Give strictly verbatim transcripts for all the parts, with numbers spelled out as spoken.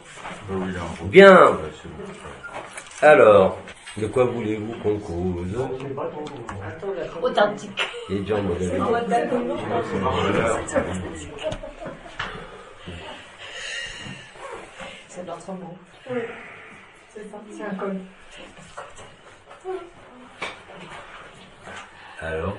Bien. Alors, de quoi voulez-vous qu'on cause? Authentique. Les gens modèles. C'est notre mot. Oui, c'est ça, c'est un code. Alors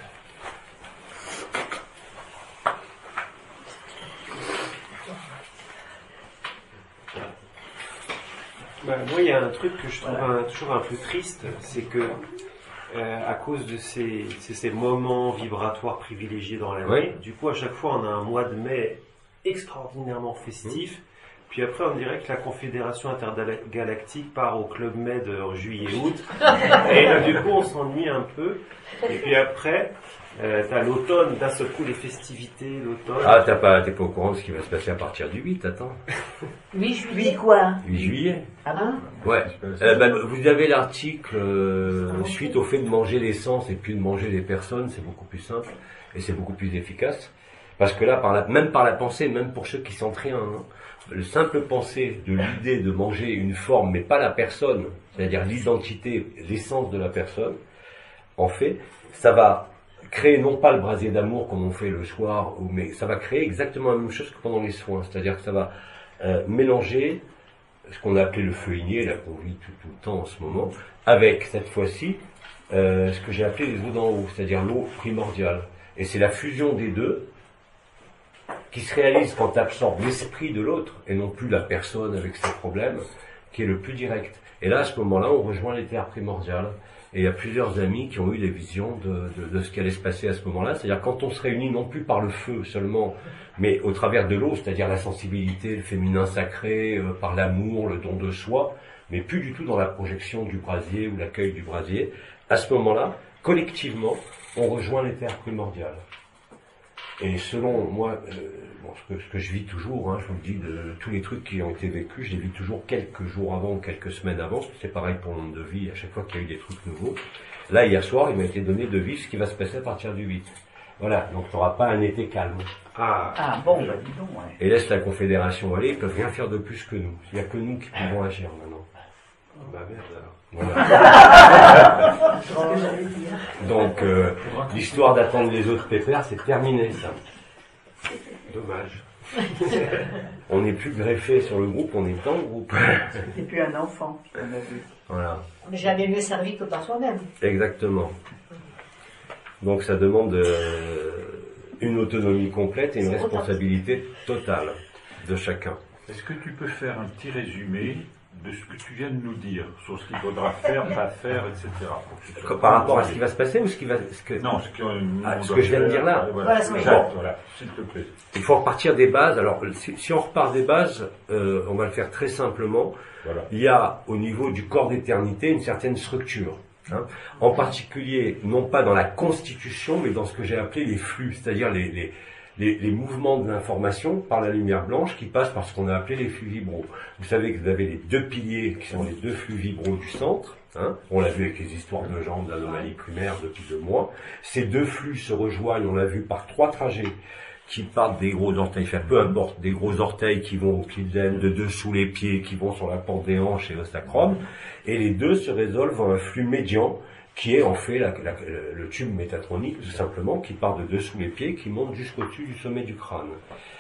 Ben, moi, il y a un truc que je trouve un, toujours un peu triste, c'est que euh, à cause de ces, ces, ces moments vibratoires privilégiés dans l'année, oui. Du coup, à chaque fois, on a un mois de mai extraordinairement festif. Mmh. Puis après, on dirait que la Confédération intergalactique part au Club Med en juillet-août. Et là, du coup, on s'ennuie un peu. Et puis après, euh, t'as l'automne, d'un seul coup, les festivités, l'automne. Ah, t'as pas, t'es pas au courant de ce qui va se passer à partir du huit, attends. huit juillet quoi? huit juillet. Ah bon? Ouais. Euh, ben, vous avez l'article euh, suite au fait de manger l'essence et puis de manger les personnes, c'est beaucoup plus simple et c'est beaucoup plus efficace. Parce que là, par la, même par la pensée, même pour ceux qui sentent rien, hein, le simple pensée de l'idée de manger une forme, mais pas la personne, c'est-à-dire l'identité, l'essence de la personne, en fait, ça va créer non pas le brasier d'amour comme on fait le soir, mais ça va créer exactement la même chose que pendant les soins, c'est-à-dire que ça va euh, mélanger ce qu'on a appelé le feu igné, là qu'on vit tout, tout le temps en ce moment, avec cette fois-ci euh, ce que j'ai appelé les eaux d'en haut, c'est-à-dire l'eau primordiale. Et c'est la fusion des deux qui se réalise quand tu absorbes l'esprit de l'autre et non plus la personne avec ses problèmes, qui est le plus direct. Et là, à ce moment-là, on rejoint les terres primordiales. Et il y a plusieurs amis qui ont eu des visions de, de, de ce qui allait se passer à ce moment-là. C'est-à-dire quand on se réunit non plus par le feu seulement, mais au travers de l'eau, c'est-à-dire la sensibilité, le féminin sacré, euh, par l'amour, le don de soi, mais plus du tout dans la projection du brasier ou l'accueil du brasier. À ce moment-là, collectivement, on rejoint les terres primordiales. Et selon moi, euh, bon, ce, que, ce que je vis toujours, hein, je vous le dis, de, tous les trucs qui ont été vécus, je les vis toujours quelques jours avant ou quelques semaines avant. C'est pareil pour le nombre de vie, à chaque fois qu'il y a eu des trucs nouveaux. Là, hier soir, il m'a été donné de vivre ce qui va se passer à partir du huit. Voilà, donc tu n'auras pas un été calme. Ah, ah bon, bah dis donc, ouais. Et laisse la Confédération aller, ils peuvent rien faire de plus que nous. Il n'y a que nous qui pouvons agir maintenant. Bah merde alors. Voilà. Donc, euh, l'histoire d'attendre les autres pépères, c'est terminé, ça. Dommage. On n'est plus greffé sur le groupe, on est dans le groupe. T'es plus un enfant, on a vu. Voilà. Mais jamais mieux servi que par soi-même. Exactement. Donc, ça demande euh, une autonomie complète et une responsabilité totale de chacun. Est-ce que tu peux faire un petit résumé de ce que tu viens de nous dire, sur ce qu'il faudra faire, pas faire, et cetera. Par rapport à ce qui va se passer ou ce qui va... Ce que, non, ce, que, ah, ce que je viens de dire là. Voilà, voilà, voilà, voilà, s'il te plaît. Il faut repartir des bases. Alors, si, si on repart des bases, euh, on va le faire très simplement. Voilà. Il y a, au niveau du corps d'éternité, une certaine structure. Hein. En particulier, non pas dans la constitution, mais dans ce que j'ai appelé les flux, c'est-à-dire les... les Les, les mouvements de l'information par la lumière blanche qui passent par ce qu'on a appelé les flux vibraux. Vous savez que vous avez les deux piliers qui sont les deux flux vibraux du centre. Hein. On l'a vu avec les histoires de jambes, d'anomalies primaires depuis deux mois. Ces deux flux se rejoignent, on l'a vu, par trois trajets qui partent des gros orteils, enfin peu importe, des gros orteils qui vont au pied de l'aine, de dessous les pieds, qui vont sur la pente des hanches et le sacrum. Et les deux se résolvent en un flux médian qui est en fait la, la, le tube métatronique, tout simplement, qui part de dessous les pieds, qui monte jusqu'au-dessus du sommet du crâne.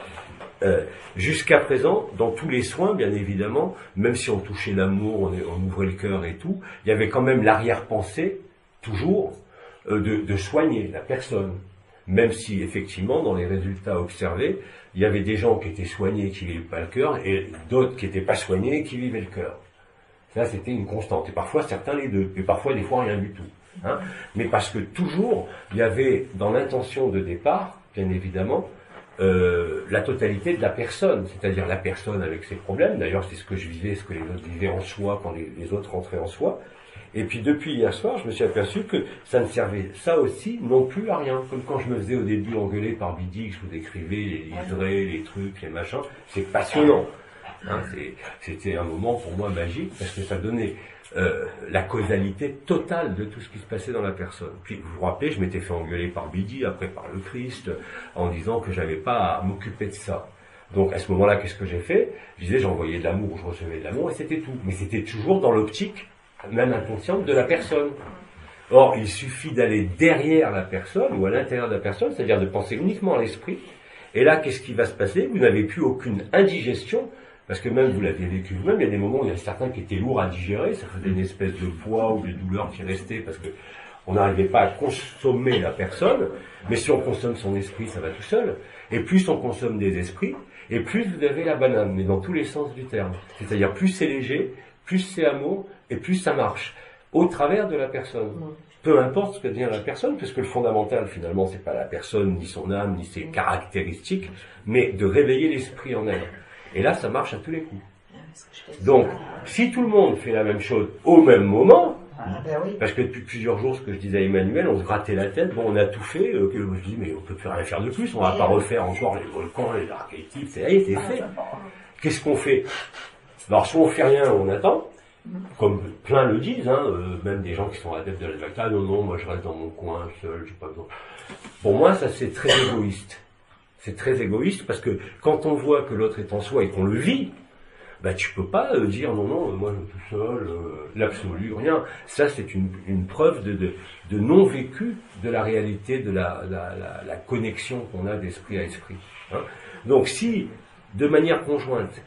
Euh, jusqu'à présent, dans tous les soins, bien évidemment, même si on touchait l'amour, on, on ouvrait le cœur et tout, il y avait quand même l'arrière-pensée, toujours, euh, de, de soigner la personne. Même si, effectivement, dans les résultats observés, il y avait des gens qui étaient soignés et qui vivaient pas le cœur, et d'autres qui n'étaient pas soignés et qui vivaient le cœur. Ça, c'était une constante. Et parfois, certains les deux. Et parfois, des fois, rien du tout. Hein. Mais parce que toujours, il y avait, dans l'intention de départ, bien évidemment, euh, la totalité de la personne. C'est-à-dire la personne avec ses problèmes. D'ailleurs, c'est ce que je vivais, ce que les autres vivaient en soi, quand les, les autres rentraient en soi. Et puis, depuis hier soir, je me suis aperçu que ça ne servait, ça aussi, non plus à rien. Comme quand je me faisais au début engueuler par Bidi, que je vous décrivais les livrets, les trucs, les machins. C'est passionnant. Hein, c'était un moment pour moi magique parce que ça donnait euh, la causalité totale de tout ce qui se passait dans la personne. Puis vous vous rappelez, je m'étais fait engueuler par Bidi, après par le Christ, en disant que j'avais pas à m'occuper de ça. Donc à ce moment-là, qu'est-ce que j'ai fait? Je disais, j'envoyais de l'amour, je recevais de l'amour, et c'était tout. Mais c'était toujours dans l'optique, même inconsciente, de la personne. Or, il suffit d'aller derrière la personne, ou à l'intérieur de la personne, c'est-à-dire de penser uniquement à l'esprit. Et là, qu'est-ce qui va se passer? Vous n'avez plus aucune indigestion, parce que même vous l'aviez vécu vous-même, il y a des moments où il y a certains qui étaient lourds à digérer, ça faisait une espèce de poids ou de douleur qui restait, parce que on n'arrivait pas à consommer la personne, mais si on consomme son esprit, ça va tout seul. Et plus on consomme des esprits, et plus vous avez la banane, mais dans tous les sens du terme. C'est-à-dire plus c'est léger, plus c'est amour, et plus ça marche. Au travers de la personne. Peu importe ce que devient la personne, puisque le fondamental, finalement, c'est pas la personne, ni son âme, ni ses caractéristiques, mais de réveiller l'esprit en elle. Et là, ça marche à tous les coups. Donc, si tout le monde fait la même chose au même moment, ah, ben oui. Parce que depuis plusieurs jours, ce que je disais à Emmanuel, on se grattait la tête, bon, on a tout fait, euh, que, je dis, mais on peut plus rien faire de plus, on va pas refaire encore les volcans, les archétypes, c'est rien, c'est fait. Qu'est-ce qu'on fait? Alors, soit on fait rien, on attend, comme plein le disent, hein, euh, même des gens qui sont adeptes de la Dvaita, non, non, moi je reste dans mon coin, seul, j'ai pas besoin. Pour moi, ça c'est très égoïste. C'est très égoïste parce que quand on voit que l'autre est en soi et qu'on le vit, bah tu peux pas euh, dire non, non, moi je suis tout seul, euh, l'absolu, rien. Ça c'est une, une preuve de, de, de non-vécu de la réalité, de la, la, la, la connexion qu'on a d'esprit à esprit. Hein. Donc si, de manière conjointe,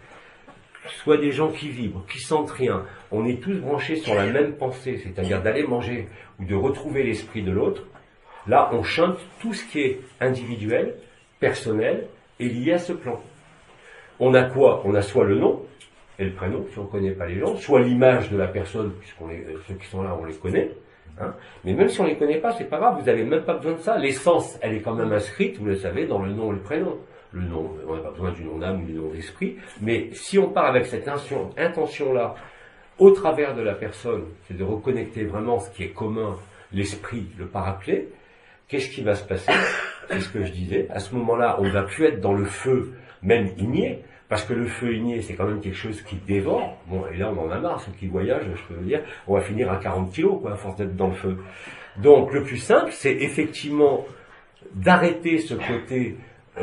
soit des gens qui vibrent, qui sentent rien, on est tous branchés sur la même pensée, c'est-à-dire d'aller manger ou de retrouver l'esprit de l'autre, là on chante tout ce qui est individuel, personnel et lié à ce plan. On a quoi? On a soit le nom et le prénom, si on ne connaît pas les gens, soit l'image de la personne, puisqu'on les, ceux qui sont là, on les connaît. Hein. Mais même si on ne les connaît pas, c'est pas grave, vous n'avez même pas besoin de ça. L'essence, elle est quand même inscrite, vous le savez, dans le nom et le prénom. Le nom, on n'a pas besoin du nom d'âme ou du nom d'esprit, mais si on part avec cette intention-là, au travers de la personne, c'est de reconnecter vraiment ce qui est commun, l'esprit, le paraclet, qu'est-ce qui va se passer? C'est ce que je disais, à ce moment-là, on ne va plus être dans le feu, même igné, parce que le feu igné, c'est quand même quelque chose qui dévore. Bon, et là, on en a marre, ceux qui voyagent, je peux vous dire, on va finir à quarante kilos, quoi, à force d'être dans le feu. Donc, le plus simple, c'est effectivement d'arrêter ce côté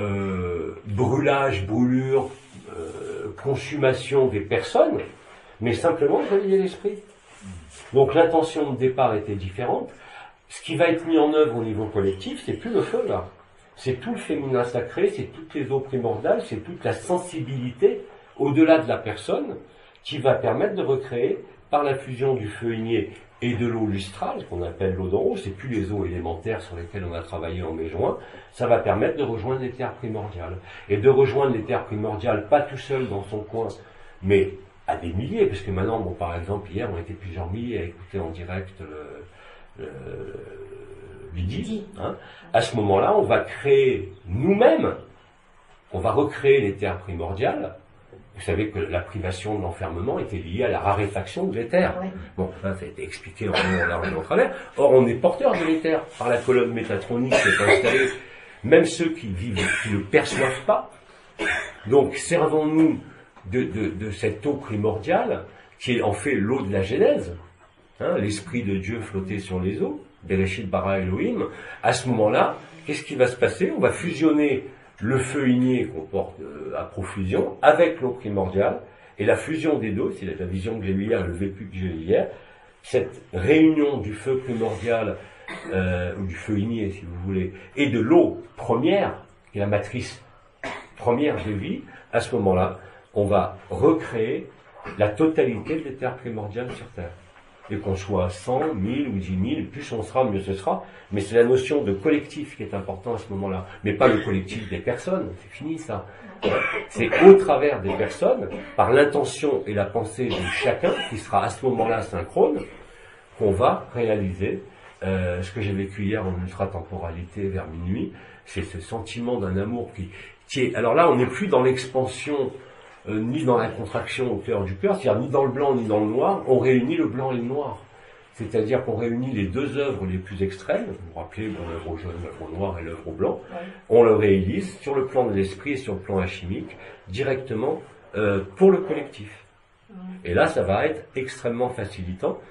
Euh, brûlage, brûlure, euh, consommation des personnes, mais simplement de réveiller l'esprit. Donc l'intention de départ était différente. Ce qui va être mis en œuvre au niveau collectif, c'est plus le feu là. C'est tout le féminin sacré, c'est toutes les eaux primordiales, c'est toute la sensibilité au-delà de la personne qui va permettre de recréer par la fusion du feu igné et de l'eau lustrale, qu'on appelle l'eau d'en haut, c'est plus les eaux élémentaires sur lesquelles on a travaillé en mai-juin, ça va permettre de rejoindre les terres primordiales. Et de rejoindre les terres primordiales, pas tout seul dans son coin, mais à des milliers, parce que maintenant, bon, par exemple, hier, on était plusieurs milliers à écouter en direct le, le, Lydie, hein. À ce moment-là, on va créer nous-mêmes, on va recréer les terres primordiales. Vous savez que la privation de l'enfermement était liée à la raréfaction de l'éther. Oui. Bon, ça, ça a été expliqué en long, en large et en travers. Or, on est porteur de l'éther par la colonne métatronique qui est installée. Même ceux qui vivent, qui ne perçoivent pas. Donc, servons-nous de, de, de cette eau primordiale, qui est en fait l'eau de la Genèse. Hein, l'esprit de Dieu flottait sur les eaux. Bereshit bara Elohim. À ce moment-là, qu'est-ce qui va se passer? On va fusionner le feu igné qu'on porte euh, à profusion avec l'eau primordiale, et la fusion des deux, c'est la vision que j'ai eue hier, le vécu que j'ai eu hier, cette réunion du feu primordial, euh, ou du feu igné si vous voulez, et de l'eau première, qui est la matrice première de vie, à ce moment-là, on va recréer la totalité des terres primordiales sur Terre. Et qu'on soit cent, mille ou dix mille, plus on sera, mieux ce sera. Mais c'est la notion de collectif qui est important à ce moment-là. Mais pas le collectif des personnes, c'est fini ça. C'est au travers des personnes, par l'intention et la pensée de chacun, qui sera à ce moment-là synchrone, qu'on va réaliser euh, ce que j'ai vécu hier en ultra-temporalité vers minuit. C'est ce sentiment d'un amour qui, qui est... Alors là, on n'est plus dans l'expansion... Euh, ni dans la contraction au cœur du cœur, c'est-à-dire ni dans le blanc ni dans le noir, on réunit le blanc et le noir. C'est-à-dire qu'on réunit les deux œuvres les plus extrêmes, vous vous rappelez, bon, l'œuvre au jaune, l'œuvre au noir et l'œuvre au blanc, ouais. On le réalise sur le plan de l'esprit et sur le plan alchimique, directement euh, pour le collectif. Ouais. Et là, ça va être extrêmement facilitant,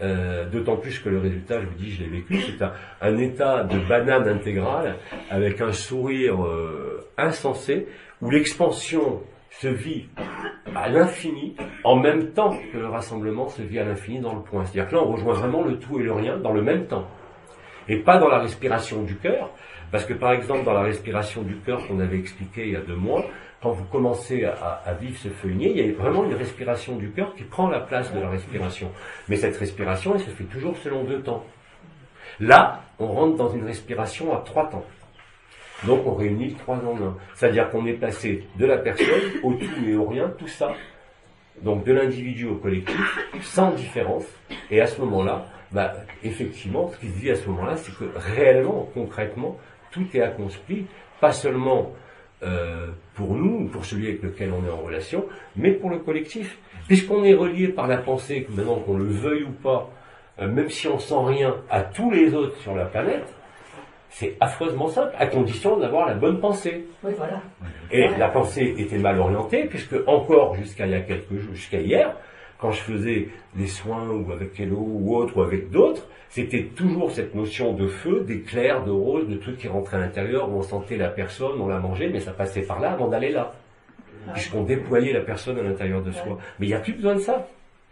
Euh, D'autant plus que le résultat, je vous dis, je l'ai vécu, c'est un, un état de banane intégrale avec un sourire euh, insensé où l'expansion se vit à l'infini en même temps que le rassemblement se vit à l'infini dans le point. C'est-à-dire que là, on rejoint vraiment le tout et le rien dans le même temps. Et pas dans la respiration du cœur, parce que par exemple, dans la respiration du cœur qu'on avait expliqué il y a deux mois, quand vous commencez à, à vivre ce feuillet, il y a vraiment une respiration du cœur qui prend la place de la respiration. Mais cette respiration, elle se fait toujours selon deux temps. Là, on rentre dans une respiration à trois temps. Donc on réunit trois en un. C'est-à-dire qu'on est passé de la personne au tout et au rien, tout ça. Donc de l'individu au collectif, sans différence. Et à ce moment-là, bah, effectivement, ce qui se dit à ce moment-là, c'est que réellement, concrètement, tout est accompli, pas seulement euh, pour nous, pour celui avec lequel on est en relation, mais pour le collectif. Puisqu'on est relié par la pensée, que maintenant qu'on le veuille ou pas, euh, même si on sent rien à tous les autres sur la planète, c'est affreusement simple, à condition d'avoir la bonne pensée. Oui, voilà. Et la pensée était mal orientée, puisque encore jusqu'à il y a quelques jours, jusqu'à hier, quand je faisais des soins ou avec Hello ou autre ou avec d'autres, c'était toujours cette notion de feu, d'éclair, de rose, de trucs qui rentraient à l'intérieur, où on sentait la personne, on la mangeait, mais ça passait par là avant d'aller là. Puisqu'on déployait la personne à l'intérieur de soi. Mais il n'y a plus besoin de ça.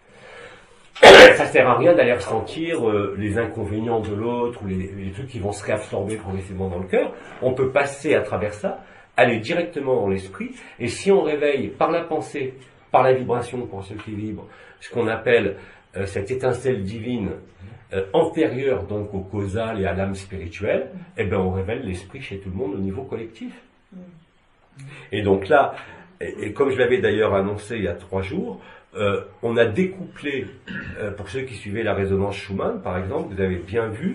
Ça sert à rien d'aller ressentir euh, les inconvénients de l'autre ou les, les trucs qui vont se réabsorber progressivement dans le cœur. On peut passer à travers ça, aller directement dans l'esprit, et si on réveille par la pensée, par la vibration pour ceux qui vibrent, ce qu'on appelle euh, cette étincelle divine euh, antérieure donc au causal et à l'âme spirituelle, eh bien on révèle l'esprit chez tout le monde au niveau collectif. Et donc là, et, et comme je l'avais d'ailleurs annoncé il y a trois jours, Euh, on a découplé, euh, pour ceux qui suivaient la résonance Schumann, par exemple, vous avez bien vu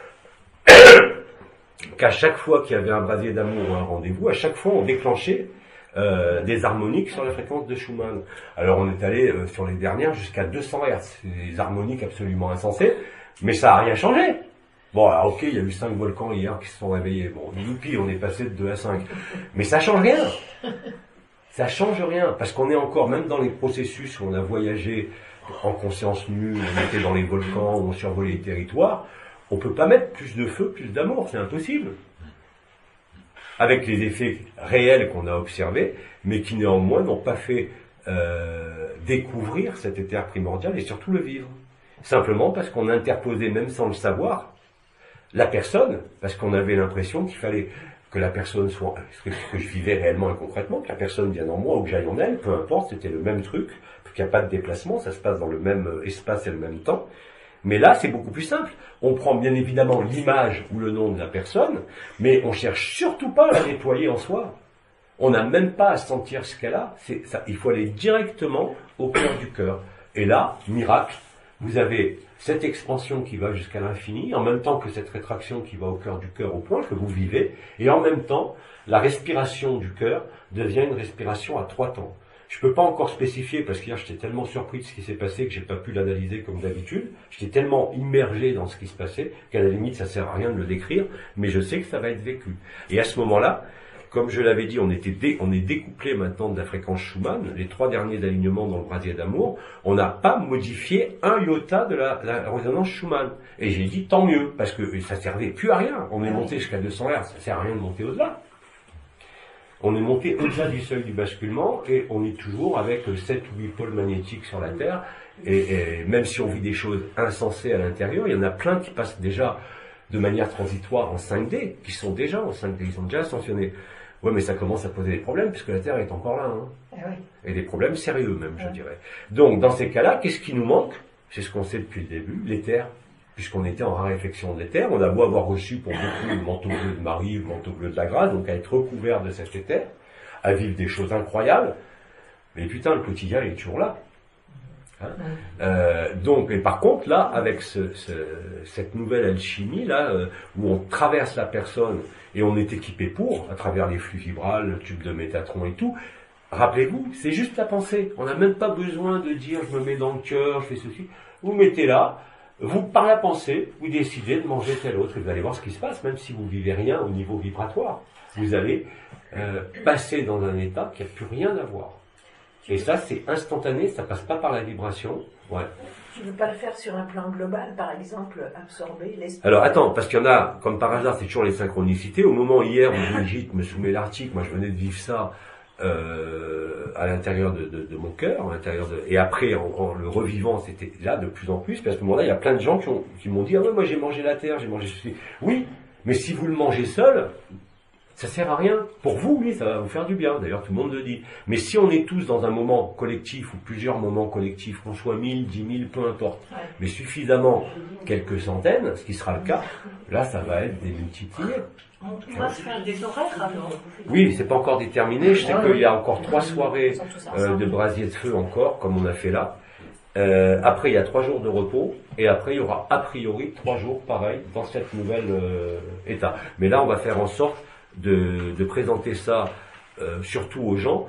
qu'à chaque fois qu'il y avait un brasier d'amour ou un rendez-vous, à chaque fois on déclenchait euh, des harmoniques sur la fréquence de Schumann. Alors on est allé euh, sur les dernières jusqu'à deux cents hertz, des harmoniques absolument insensées, mais ça n'a rien changé. Bon, alors ok, il y a eu cinq volcans hier qui se sont réveillés. Bon, youpi, on est passé de deux à cinq. Mais ça change rien. Ça change rien, parce qu'on est encore, même dans les processus où on a voyagé en conscience nue, on était dans les volcans, où on survolait les territoires, on peut pas mettre plus de feu, plus d'amour, c'est impossible. Avec les effets réels qu'on a observés, mais qui néanmoins n'ont pas fait euh, découvrir cet éther primordial et surtout le vivre. Simplement parce qu'on interposait, même sans le savoir, la personne, parce qu'on avait l'impression qu'il fallait que la personne soit, ce que je vivais réellement et concrètement, que la personne vienne en moi ou que j'aille en elle, peu importe, c'était le même truc, qu'il n'y a pas de déplacement, ça se passe dans le même espace et le même temps. Mais là, c'est beaucoup plus simple. On prend bien évidemment l'image ou le nom de la personne, mais on cherche surtout pas à la déployer en soi. On n'a même pas à sentir ce qu'elle a. C'est ça, il faut aller directement au cœur du cœur. Et là, miracle, vous avez cette expansion qui va jusqu'à l'infini, en même temps que cette rétraction qui va au cœur du cœur au point que vous vivez, et en même temps, la respiration du cœur devient une respiration à trois temps. Je ne peux pas encore spécifier, parce qu'hier j'étais tellement surpris de ce qui s'est passé que j'ai pas pu l'analyser comme d'habitude. J'étais tellement immergé dans ce qui se passait qu'à la limite ça sert à rien de le décrire, mais je sais que ça va être vécu. Et à ce moment-là, comme je l'avais dit, on, était dé, on est découplé maintenant de la fréquence Schumann, les trois derniers alignements dans le brasier d'amour, on n'a pas modifié un iota de la, la résonance Schumann. Et j'ai dit tant mieux, parce que ça servait plus à rien. On est monté jusqu'à deux cents hertz, ça sert à rien de monter au-delà. On est monté au-delà du seuil du basculement, et on est toujours avec sept ou huit pôles magnétiques sur la Terre, et, et même si on vit des choses insensées à l'intérieur, il y en a plein qui passent déjà de manière transitoire en cinq D, qui sont déjà en cinq D, ils sont déjà ascensionnés. Ouais, mais ça commence à poser des problèmes, puisque la Terre est encore là. Hein. Eh oui. Et des problèmes sérieux même, je dirais. Donc, dans ces cas-là, qu'est-ce qui nous manque? C'est ce qu'on sait depuis le début, l'éther. Puisqu'on était en raréfaction de l'éther, on a beau avoir reçu pour beaucoup le manteau bleu de Marie, le manteau bleu de la grâce, donc à être recouvert de cet éther, à vivre des choses incroyables, mais putain, le quotidien il est toujours là. Hein euh, donc, et par contre, là, avec ce, ce, cette nouvelle alchimie, là, euh, où on traverse la personne et on est équipé pour, à travers les flux vibrales, le tube de Métatron et tout, rappelez-vous, c'est juste la pensée. On n'a même pas besoin de dire, je me mets dans le cœur, je fais ceci. Vous mettez là, vous, par la pensée, vous décidez de manger tel autre, et vous allez voir ce qui se passe, même si vous vivez rien au niveau vibratoire. Vous allez euh, passer dans un état qui n'a plus rien à voir. Et ça, c'est instantané, ça passe pas par la vibration. Ouais. Tu ne veux pas le faire sur un plan global, par exemple, absorber l'esprit? Alors attends, parce qu'il y en a, comme par hasard, c'est toujours les synchronicités. Au moment hier où Brigitte me soumet l'article, moi je venais de vivre ça euh, à l'intérieur de, de, de mon cœur, à l'intérieur de, et après en, en le revivant, c'était là de plus en plus. Puis à ce moment-là, il y a plein de gens qui, ont, qui m'ont dit ah ouais, moi j'ai mangé la terre, j'ai mangé ceci. Oui, mais si vous le mangez seul, ça sert à rien. Pour vous, oui, ça va vous faire du bien. D'ailleurs, tout le monde le dit. Mais si on est tous dans un moment collectif ou plusieurs moments collectifs, qu'on soit mille, dix mille, peu importe, ouais. mais suffisamment quelques centaines, ce qui sera le cas, là, ça va être démultiplié. On va se faire des horaires alors. Oui, c'est pas encore déterminé. Je sais qu'il y a encore trois soirées euh, de brasier de feu encore, comme on a fait là. Euh, après, il y a trois jours de repos, et après, il y aura a priori trois jours pareil dans cette nouvelle euh, état. Mais là, on va faire en sorte De, de présenter ça euh, surtout aux gens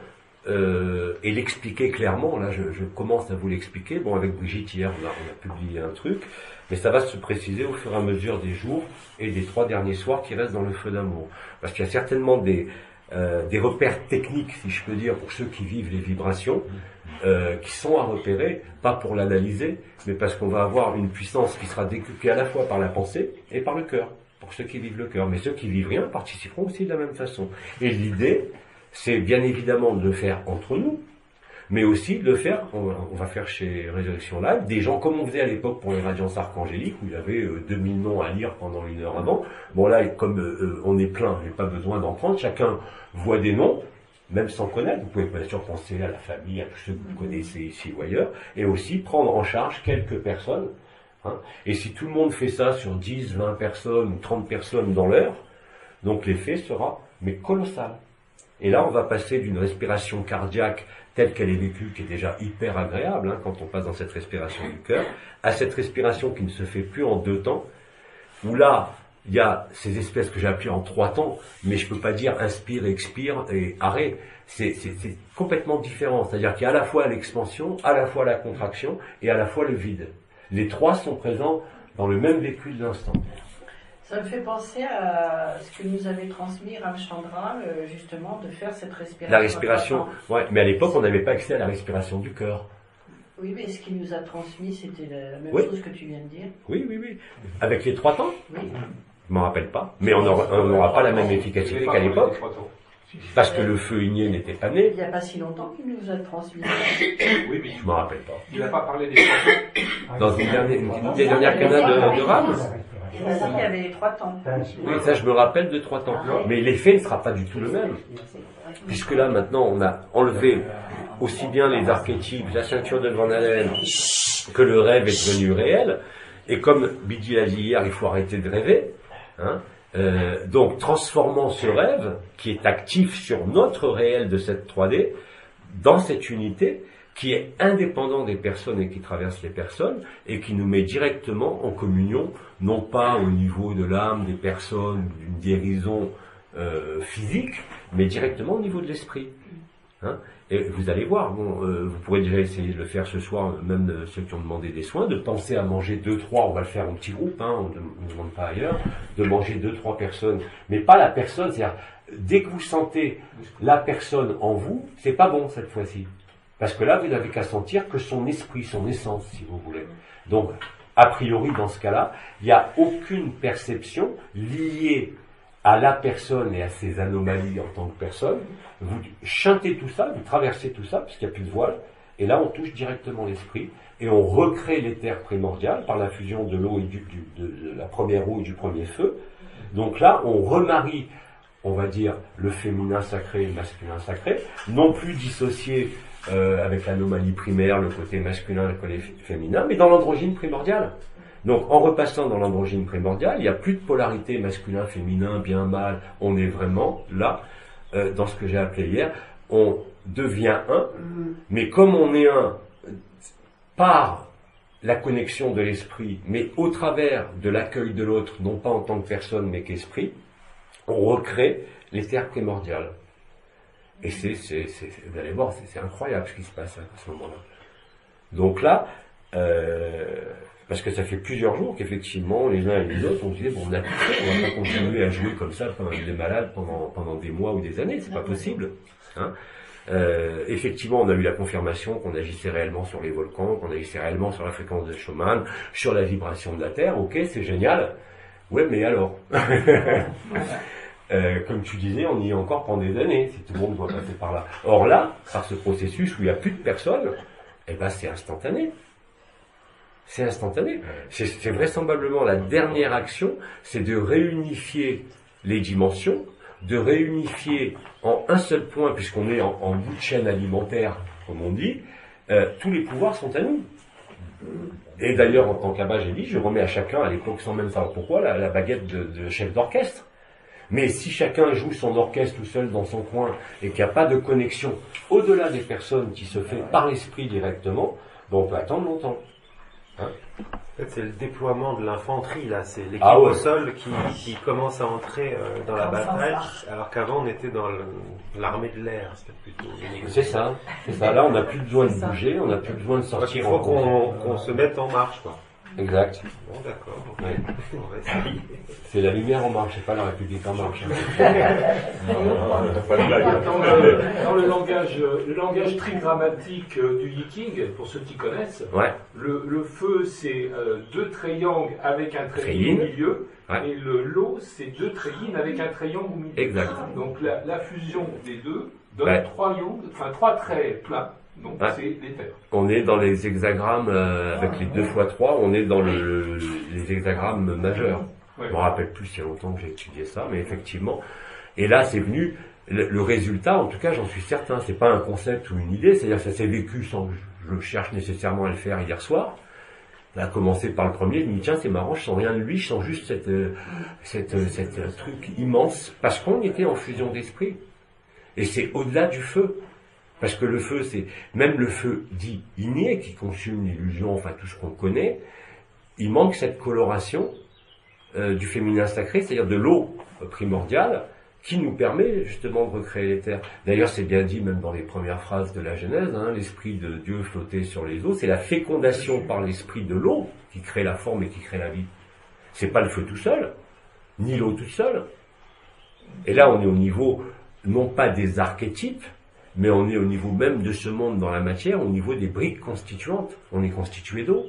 euh, et l'expliquer clairement. Là, je, je commence à vous l'expliquer. Bon, avec Brigitte, hier, on a, on a publié un truc, mais ça va se préciser au fur et à mesure des jours et des trois derniers soirs qui restent dans le feu d'amour. Parce qu'il y a certainement des, euh, des repères techniques, si je peux dire, pour ceux qui vivent les vibrations, euh, qui sont à repérer, pas pour l'analyser, mais parce qu'on va avoir une puissance qui sera décuplée à la fois par la pensée et par le cœur. Pour ceux qui vivent le cœur, mais ceux qui vivent rien participeront aussi de la même façon. Et l'idée, c'est bien évidemment de le faire entre nous, mais aussi de le faire, on va, on va faire chez Résurrection Live, des gens comme on faisait à l'époque pour les radiances archangéliques, où il y avait euh, deux mille noms à lire pendant une heure avant. Bon là, comme euh, on est plein, j'ai pas besoin d'en prendre, chacun voit des noms, même sans connaître, vous pouvez bien sûr penser à la famille, à tous ceux que vous connaissez ici ou ailleurs, et aussi prendre en charge quelques personnes. Hein. Et si tout le monde fait ça sur dix, vingt personnes ou trente personnes dans l'heure, donc l'effet sera mais colossal. Et là, on va passer d'une respiration cardiaque telle qu'elle est vécue, qui est déjà hyper agréable hein, quand on passe dans cette respiration du cœur, à cette respiration qui ne se fait plus en deux temps, où là, il y a ces espèces que j'ai appelées en trois temps, mais je ne peux pas dire inspire, expire et arrêt. C'est, c'est, c'est complètement différent. C'est-à-dire qu'il y a à la fois l'expansion, à la fois la contraction et à la fois le vide. Les trois sont présents dans le même vécu de l'instant. Ça me fait penser à ce que nous avait transmis Ramchandra, justement, de faire cette respiration. La respiration, ouais, mais à l'époque, on n'avait pas accès à la respiration du cœur. Oui, mais ce qu'il nous a transmis, c'était la même oui. chose que tu viens de dire. Oui, oui, oui. Avec les trois temps oui. Je m'en rappelle pas. Mais on n'aura pas la même efficacité qu'à l'époque. Parce que le feu igné n'était pas né. Il n'y a pas si longtemps qu'il nous a transmis. Oui, mais je m'en rappelle pas. Il n'a pas parlé des trois temps. Dans une dernière, une des dernières canades de, de Ram. Il a dit qu'il y avait les trois temps. Oui, ça je me rappelle de trois temps. Mais l'effet ne sera pas du tout le même. Puisque là maintenant on a enlevé aussi bien les archétypes, la ceinture de Van Allen, que le rêve est devenu réel. Et comme Bidji l'a dit hier, il faut arrêter de rêver. Hein. Euh, donc transformant ce rêve qui est actif sur notre réel de cette trois D dans cette unité qui est indépendant des personnes et qui traverse les personnes et qui nous met directement en communion, non pas au niveau de l'âme des personnes, d'une guérison euh, physique, mais directement au niveau de l'esprit. Hein. Et vous allez voir, bon, euh, vous pourrez déjà essayer de le faire ce soir, même euh, ceux qui ont demandé des soins, de penser à manger deux, trois, on va le faire en petit groupe, hein, on ne demande pas ailleurs, de manger deux, trois personnes, mais pas la personne, c'est-à-dire, dès que vous sentez la personne en vous, c'est pas bon cette fois-ci. Parce que là, vous n'avez qu'à sentir que son esprit, son essence, si vous voulez. Donc, a priori, dans ce cas-là, il n'y a aucune perception liée à la personne et à ses anomalies en tant que personne. Vous chantez tout ça, vous traversez tout ça, puisqu'il n'y a plus de voile, et là on touche directement l'esprit, et on recrée l'éther primordial par la fusion de l'eau et du, du, de, de la première eau et du premier feu. Donc là, on remarie, on va dire, le féminin sacré et le masculin sacré, non plus dissocié euh, avec l'anomalie primaire, le côté masculin, le côté féminin, mais dans l'androgyne primordial. Donc, en repassant dans l'androgyne primordial, il n'y a plus de polarité masculin, féminin, bien, mal. On est vraiment là, euh, dans ce que j'ai appelé hier, on devient un, mais comme on est un par la connexion de l'esprit, mais au travers de l'accueil de l'autre, non pas en tant que personne, mais qu'esprit, on recrée l'éther primordial. Et c'est, c'est, c'est, vous allez voir, c'est, c'est incroyable ce qui se passe à ce moment-là. Donc là, euh, parce que ça fait plusieurs jours qu'effectivement, les uns et les autres, on disait, bon, on a tout fait, on va pas continuer à jouer comme ça pendant des malades pendant, pendant des mois ou des années, c'est pas possible. Hein. Euh, effectivement, on a eu la confirmation qu'on agissait réellement sur les volcans, qu'on agissait réellement sur la fréquence de Schumann, sur la vibration de la Terre. Ok, c'est génial. Ouais, mais alors euh, comme tu disais, on y est encore pendant des années, si tout le monde doit passer par là. Or là, par ce processus où il n'y a plus de personnes, eh ben c'est instantané. C'est instantané. C'est, c'est vraisemblablement la dernière action, c'est de réunifier les dimensions, de réunifier en un seul point, puisqu'on est en, en bout de chaîne alimentaire, comme on dit, euh, tous les pouvoirs sont à nous. Et d'ailleurs, en tant qu'abbé, j'ai dit, je remets à chacun, à l'époque sans même savoir pourquoi, la, la baguette de, de chef d'orchestre. Mais si chacun joue son orchestre tout seul dans son coin et qu'il n'y a pas de connexion au-delà des personnes qui se fait par l'esprit directement, ben on peut attendre longtemps. Hein? En fait, c'est le déploiement de l'infanterie, là. C'est l'équipe ah ouais. au sol qui, qui commence à entrer euh, dans la bataille, alors qu'avant on était dans le, l'armée de l'air. C'était plutôt. C'est ça, c'est ça. Là, on n'a plus besoin de bouger, on n'a plus besoin de sortir. Il faut qu'on, qu'on se mette en marche, quoi. Exact. Bon, d'accord. Ouais. On va essayer. C'est la lumière en marche, c'est pas la République en marche. Dans le, dans le langage, le langage trigrammatique du Yiking, pour ceux qui connaissent, ouais. le, le feu c'est euh, deux triangles avec un trait Tréyin. au milieu, ouais. et le l'eau c'est deux trayines avec un triangle au milieu. Exact. Donc la, la fusion des deux donne ouais. trois triangles, enfin trois traits plats. Donc ouais. c'est l'éther. On est dans les hexagrammes euh, avec les deux fois trois, on est dans le, les hexagrammes majeurs. Ouais. Je me rappelle plus, il y a longtemps que j'ai étudié ça, mais effectivement. Et là, c'est venu, le, le résultat, en tout cas, j'en suis certain, c'est pas un concept ou une idée, c'est-à-dire que ça s'est vécu sans que je, je cherche nécessairement à le faire hier soir. Ça a commencé par le premier, je me dis, tiens, c'est marrant, je sens rien de lui, je sens juste cette, euh, cette, euh, cette euh, truc immense, parce qu'on était en fusion d'esprit. Et c'est au-delà du feu. Parce que le feu, c'est, même le feu dit inné, qui consume l'illusion, enfin tout ce qu'on connaît, il manque cette coloration euh, du féminin sacré, c'est-à-dire de l'eau primordiale, qui nous permet justement de recréer l'éther. D'ailleurs, c'est bien dit même dans les premières phrases de la Genèse, hein, l'esprit de Dieu flottait sur les eaux, c'est la fécondation par l'esprit de l'eau qui crée la forme et qui crée la vie. C'est pas le feu tout seul, ni l'eau toute seule. Et là, on est au niveau, non pas des archétypes, mais on est au niveau même de ce monde dans la matière, au niveau des briques constituantes. On est constitué d'eau.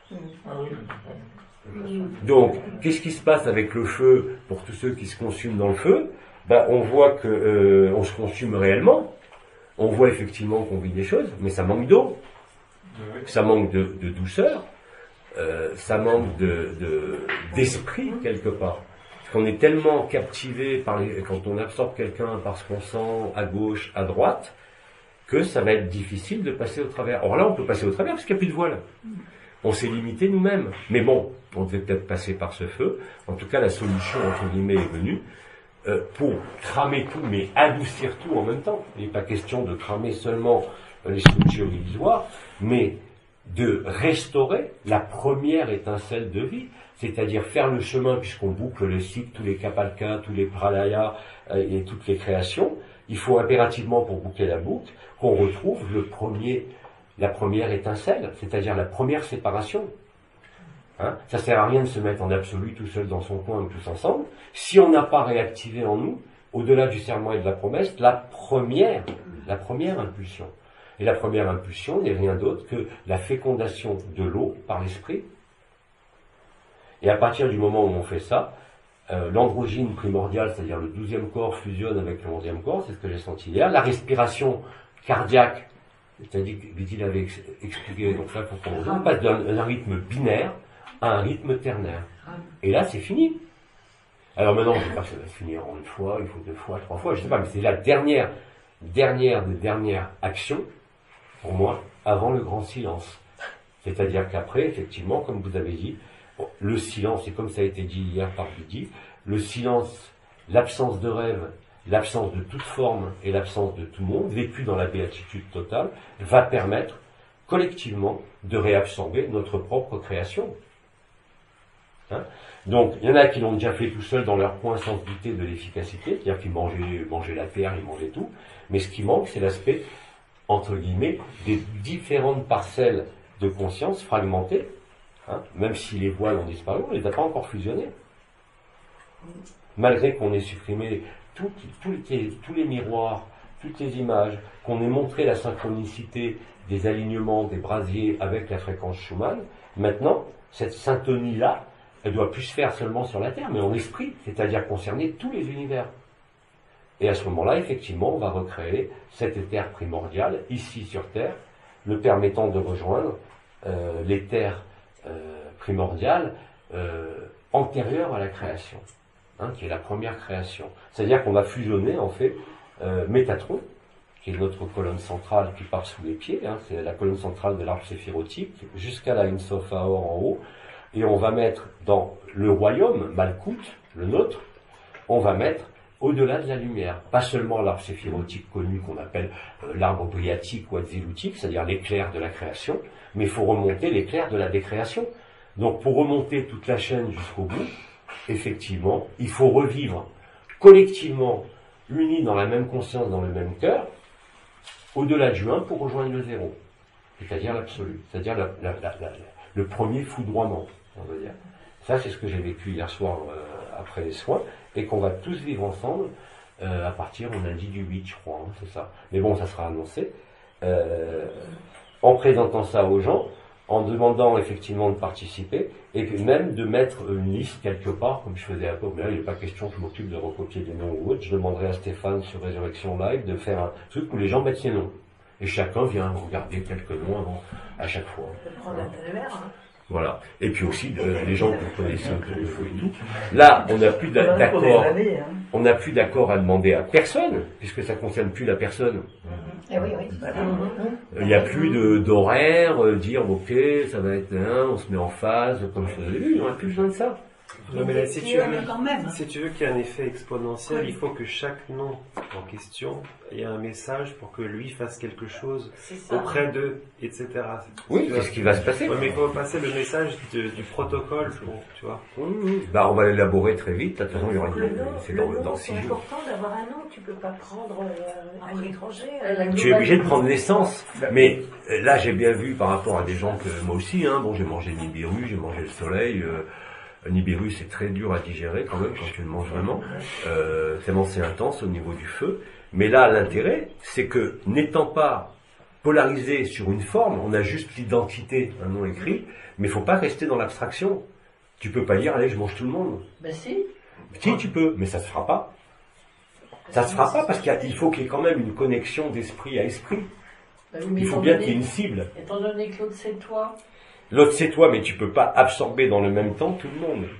Donc, qu'est-ce qui se passe avec le feu pour tous ceux qui se consument dans le feu? Ben, on voit que euh, on se consume réellement. On voit effectivement qu'on vit des choses, mais ça manque d'eau, ça manque de, de douceur, euh, ça manque de, de, d'esprit quelque part. Qu'on est tellement captivé par les, quand on absorbe quelqu'un par ce qu'on sent à gauche, à droite, que ça va être difficile de passer au travers. Or là, on peut passer au travers parce qu'il n'y a plus de voile. On s'est limité nous-mêmes. Mais bon, on devait peut-être passer par ce feu. En tout cas, la solution, entre guillemets, est venue euh, pour cramer tout, mais adoucir tout en même temps. Il n'est pas question de cramer seulement les structures illusoires, mais de restaurer la première étincelle de vie. C'est-à-dire faire le chemin, puisqu'on boucle le cycle, tous les kapalkas, tous les pralayas euh, et toutes les créations, il faut impérativement, pour boucler la boucle, qu'on retrouve le premier, la première étincelle, c'est-à-dire la première séparation. Hein, ça sert à rien de se mettre en absolu tout seul dans son coin ou tous ensemble, si on n'a pas réactivé en nous, au-delà du serment et de la promesse, la première, la première impulsion. Et la première impulsion n'est rien d'autre que la fécondation de l'eau par l'esprit. Et à partir du moment où on fait ça, euh, l'androgyne primordiale, c'est-à-dire le douzième corps, fusionne avec le onzième corps, c'est ce que j'ai senti hier. La respiration cardiaque, c'est-à-dire que Viti avait ex- expliqué, donc là, pour qu'on passe d'un, d'un rythme binaire à un rythme ternaire. Et là, c'est fini. Alors maintenant, je ne sais pas si ça va se finir en une fois, il faut deux fois, trois fois, je ne sais pas, mais c'est la dernière, dernière des dernières actions, pour moi, avant le grand silence. C'est-à-dire qu'après, effectivement, comme vous avez dit, le silence, et comme ça a été dit hier par Viti, le silence, l'absence de rêve, l'absence de toute forme et l'absence de tout monde, vécu dans la béatitude totale, va permettre collectivement de réabsorber notre propre création. Hein? Donc, il y en a qui l'ont déjà fait tout seuls dans leur coin sans se douter de l'efficacité, c'est-à-dire qu'ils mangeaient, mangeaient la terre, ils mangeaient tout, mais ce qui manque, c'est l'aspect, entre guillemets, des différentes parcelles de conscience fragmentées. Hein, même si les voiles ont disparu, on ne les a pas encore fusionnés. Malgré qu'on ait supprimé tout, tout les, tous les miroirs toutes les images, qu'on ait montré la synchronicité des alignements des brasiers avec la fréquence Schumann, maintenant, cette syntonie-là, elle doit plus se faire seulement sur la Terre, mais en esprit, c'est-à-dire concerner tous les univers. Et à ce moment-là, effectivement, on va recréer cet éther primordial, ici sur Terre, le permettant de rejoindre euh, l'éther euh, primordial euh, antérieur à la création, hein, qui est la première création. C'est-à-dire qu'on va fusionner, en fait, euh, Métatron, qui est notre colonne centrale qui part sous les pieds, hein, c'est la colonne centrale de l'arbre séphirotique, jusqu'à la Insof Aor en haut, et on va mettre dans le royaume, Malkout, le nôtre, on va mettre au-delà de la lumière. Pas seulement l'arbre séphirotique connu qu'on appelle euh, l'arbre briatique ou aziloutique, c'est-à-dire l'éclair de la création, mais il faut remonter l'éclair de la décréation. Donc pour remonter toute la chaîne jusqu'au bout, effectivement, il faut revivre collectivement, unis dans la même conscience, dans le même cœur, au-delà du un pour rejoindre le zéro, c'est-à-dire l'absolu, c'est-à-dire la, la, la, la, le premier foudroiement, on va dire. Ça, c'est ce que j'ai vécu hier soir euh, après les soins, et qu'on va tous vivre ensemble euh, à partir, on a dit du huit, je crois, hein, c'est ça. Mais bon, ça sera annoncé. Euh, en présentant ça aux gens, en demandant effectivement de participer, et puis même de mettre une liste quelque part, comme je faisais à peu, mais là, il n'est pas question que je m'occupe de recopier des noms ou autre. Je demanderai à Stéphane sur Résurrection Live de faire un truc où les gens mettent ses noms. Et chacun vient regarder quelques noms avant, à chaque fois. Prendre un téléverre, hein. Voilà. Et puis aussi, euh, les gens que vous connaissez autour du feu et tout. Là, on n'a plus d'a- d'accord, on n'a plus d'accord à demander à personne, puisque ça ne concerne plus la personne. Eh oui, oui. Il n'y a plus de, d'horaire, euh, dire, ok, ça va être un, on se met en phase, comme je faisais vu, on n'a plus besoin de ça. Non, mais là, si tu, Mais veux, quand même. si tu veux qu'il y ait un effet exponentiel, Oui. il faut que chaque nom en question ait un message pour que lui fasse quelque chose C'est ça. auprès d'eux, et cetera. Oui, Tu c'est vois. ce qui va se passer. Ouais, mais il faut passer le message de- du protocole, pour, tu vois. Oui, oui. Bah, on va l'élaborer très vite, de toute façon, il y aura Le une, nom, c'est le dans, nom, dans c'est six jours. important d'avoir un nom. Tu peux pas prendre euh, à l'étranger. Euh, la Tu es obligé de prendre l'essence. Mais euh, là, j'ai bien vu par rapport à des gens que moi aussi, hein, bon, j'ai mangé Nibiru, j'ai mangé le soleil. Euh, Nibiru, c'est très dur à digérer quand même quand tu le manges vraiment. Euh, tellement c'est intense au niveau du feu. Mais là, l'intérêt, c'est que n'étant pas polarisé sur une forme, on a juste l'identité, un nom écrit, mais il faut pas rester dans l'abstraction. Tu peux pas dire, allez, je mange tout le monde. Ben si. Si, tu peux, mais ça se fera pas. Ça se fera pas parce qu'il y a- il faut qu'il y ait quand même une connexion d'esprit à esprit. Ben oui, mais Il faut étant bien donné- qu'il y ait une cible. Étant donné que l'autre c'est toi, L'autre c'est toi, mais tu peux pas absorber dans le même temps tout le monde.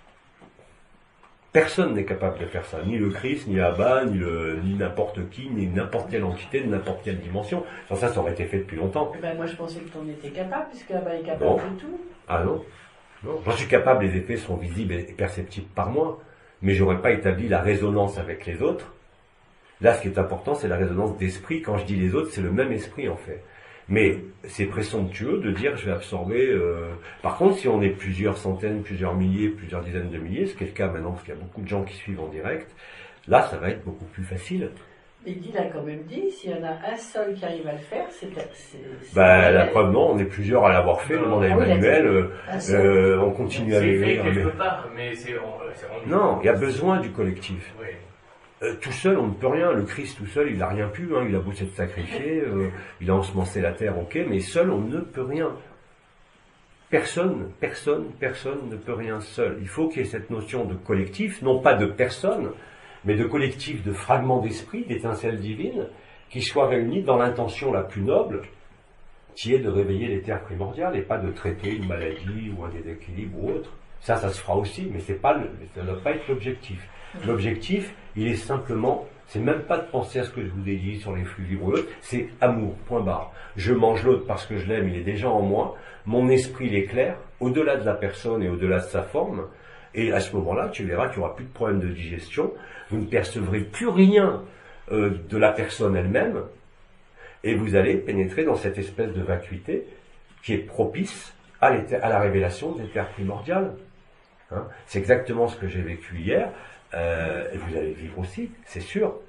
Personne n'est capable de faire ça, ni le Christ, ni Abba, ni, le- ni n'importe qui, ni n'importe quelle entité, de n'importe quelle dimension. Sans ça, ça aurait été fait depuis longtemps. ben moi je pensais que t'en étais capable, puisque là-bas est capable Non. de tout. Ah non, non. J'en suis capable, les effets sont visibles et perceptibles par moi, mais j'aurais pas établi la résonance avec les autres. Là, ce qui est important, c'est la résonance d'esprit. Quand je dis les autres, c'est le même esprit en fait. Mais c'est présomptueux de dire je vais absorber. Euh... Par contre, si on est plusieurs centaines, plusieurs milliers, plusieurs dizaines de milliers, ce qui est le cas maintenant parce qu'il y a beaucoup de gens qui suivent en direct, là, ça va être beaucoup plus facile. Mais Guy l'a quand même dit, s'il y en a un seul qui arrive à le faire, c'est... c'est- c'est- Bah, la preuve, non, on est plusieurs à l'avoir fait. Demande à Ah oui, Emmanuel. euh, Un seul. euh, on continue à C'est fait l'écrire. quelque mais- part, mais c'est... on- c'est- on- Non, il y a besoin du collectif. Oui. Euh, tout seul, on ne peut rien. Le Christ tout seul, il n'a rien pu. Hein. Il a beau s'être sacrifié, euh, il a ensemencé la terre, ok, mais seul, on ne peut rien. Personne, personne, personne ne peut rien seul. Il faut qu'il y ait cette notion de collectif, non pas de personne, mais de collectif, de fragments d'esprit, d'étincelles divines, qui soient réunis dans l'intention la plus noble, qui est de réveiller les terres primordiales et pas de traiter une maladie ou un déséquilibre ou autre. Ça, ça se fera aussi, mais c'est pas le, ça ne doit pas être l'objectif. L'objectif, il est simplement, c'est même pas de penser à ce que je vous ai dit sur les flux vibreux, c'est amour, point barre. Je mange l'autre parce que je l'aime, il est déjà en moi, mon esprit il est clair, au-delà de la personne et au-delà de sa forme, et à ce moment-là, tu verras qu'il n'y aura plus de problème de digestion, vous ne percevrez plus rien euh, de la personne elle-même, et vous allez pénétrer dans cette espèce de vacuité qui est propice à, à la révélation des terres primordiales. Hein, c'est exactement ce que j'ai vécu hier. Euh, et vous allez vivre aussi, c'est sûr.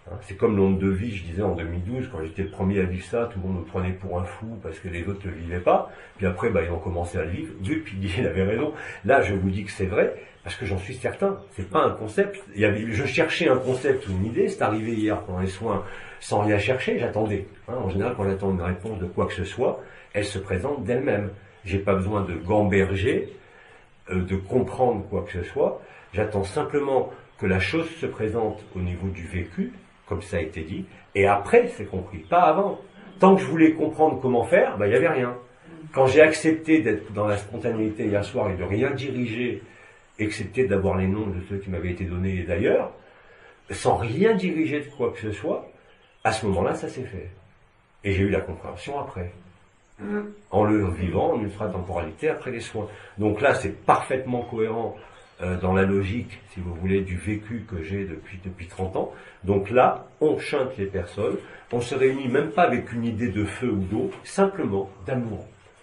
Hein, c'est comme l'onde de vie, je disais en deux mille douze, quand j'étais le premier à vivre ça, tout le monde me prenait pour un fou parce que les autres ne le vivaient pas. Puis après, bah, ils ont commencé à le vivre. Dieu, puis il avait raison. Là, je vous dis que c'est vrai, parce que j'en suis certain. C'est pas un concept. Il y avait, je cherchais un concept ou une idée, c'est arrivé hier pendant les soins sans rien chercher, j'attendais. Hein, en général, quand j'attends une réponse de quoi que ce soit, elle se présente d'elle-même. J'ai pas besoin de gamberger, euh, de comprendre quoi que ce soit. J'attends simplement que la chose se présente au niveau du vécu, comme ça a été dit, et après c'est compris, pas avant. Tant que je voulais comprendre comment faire, ben, il n'y avait rien. Quand j'ai accepté d'être dans la spontanéité hier soir et de rien diriger, excepté d'avoir les noms de ceux qui m'avaient été donnés d'ailleurs, sans rien diriger de quoi que ce soit, à ce moment-là, ça s'est fait. Et j'ai eu la compréhension après. En le vivant, en ultra-temporalité, après les soins. Donc là, c'est parfaitement cohérent euh, dans la logique, si vous voulez, du vécu que j'ai depuis, depuis trente ans. Donc là, on chante les personnes, on se réunit même pas avec une idée de feu ou d'eau, simplement d'amour.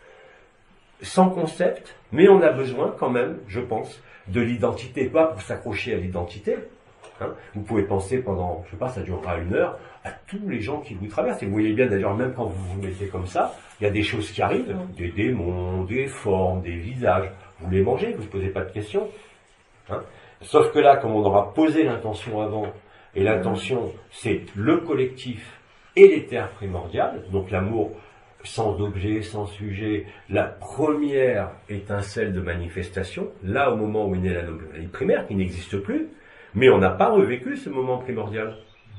Sans concept, mais on a besoin quand même, je pense, de l'identité, pas pour s'accrocher à l'identité. Hein. Vous pouvez penser pendant, je sais pas, ça durera une heure, à tous les gens qui vous traversent. Et vous voyez bien d'ailleurs, même quand vous vous mettez comme ça, il y a des choses qui arrivent, des démons, des formes, des visages. Vous les mangez, vous ne posez pas de questions. Hein. Sauf que là, comme on aura posé l'intention avant, et l'intention, c'est le collectif et l'éther primordial, donc l'amour sans objet, sans sujet, la première étincelle de manifestation, là au moment où est née la vie primaire, qui n'existe plus, mais on n'a pas revécu ce moment primordial.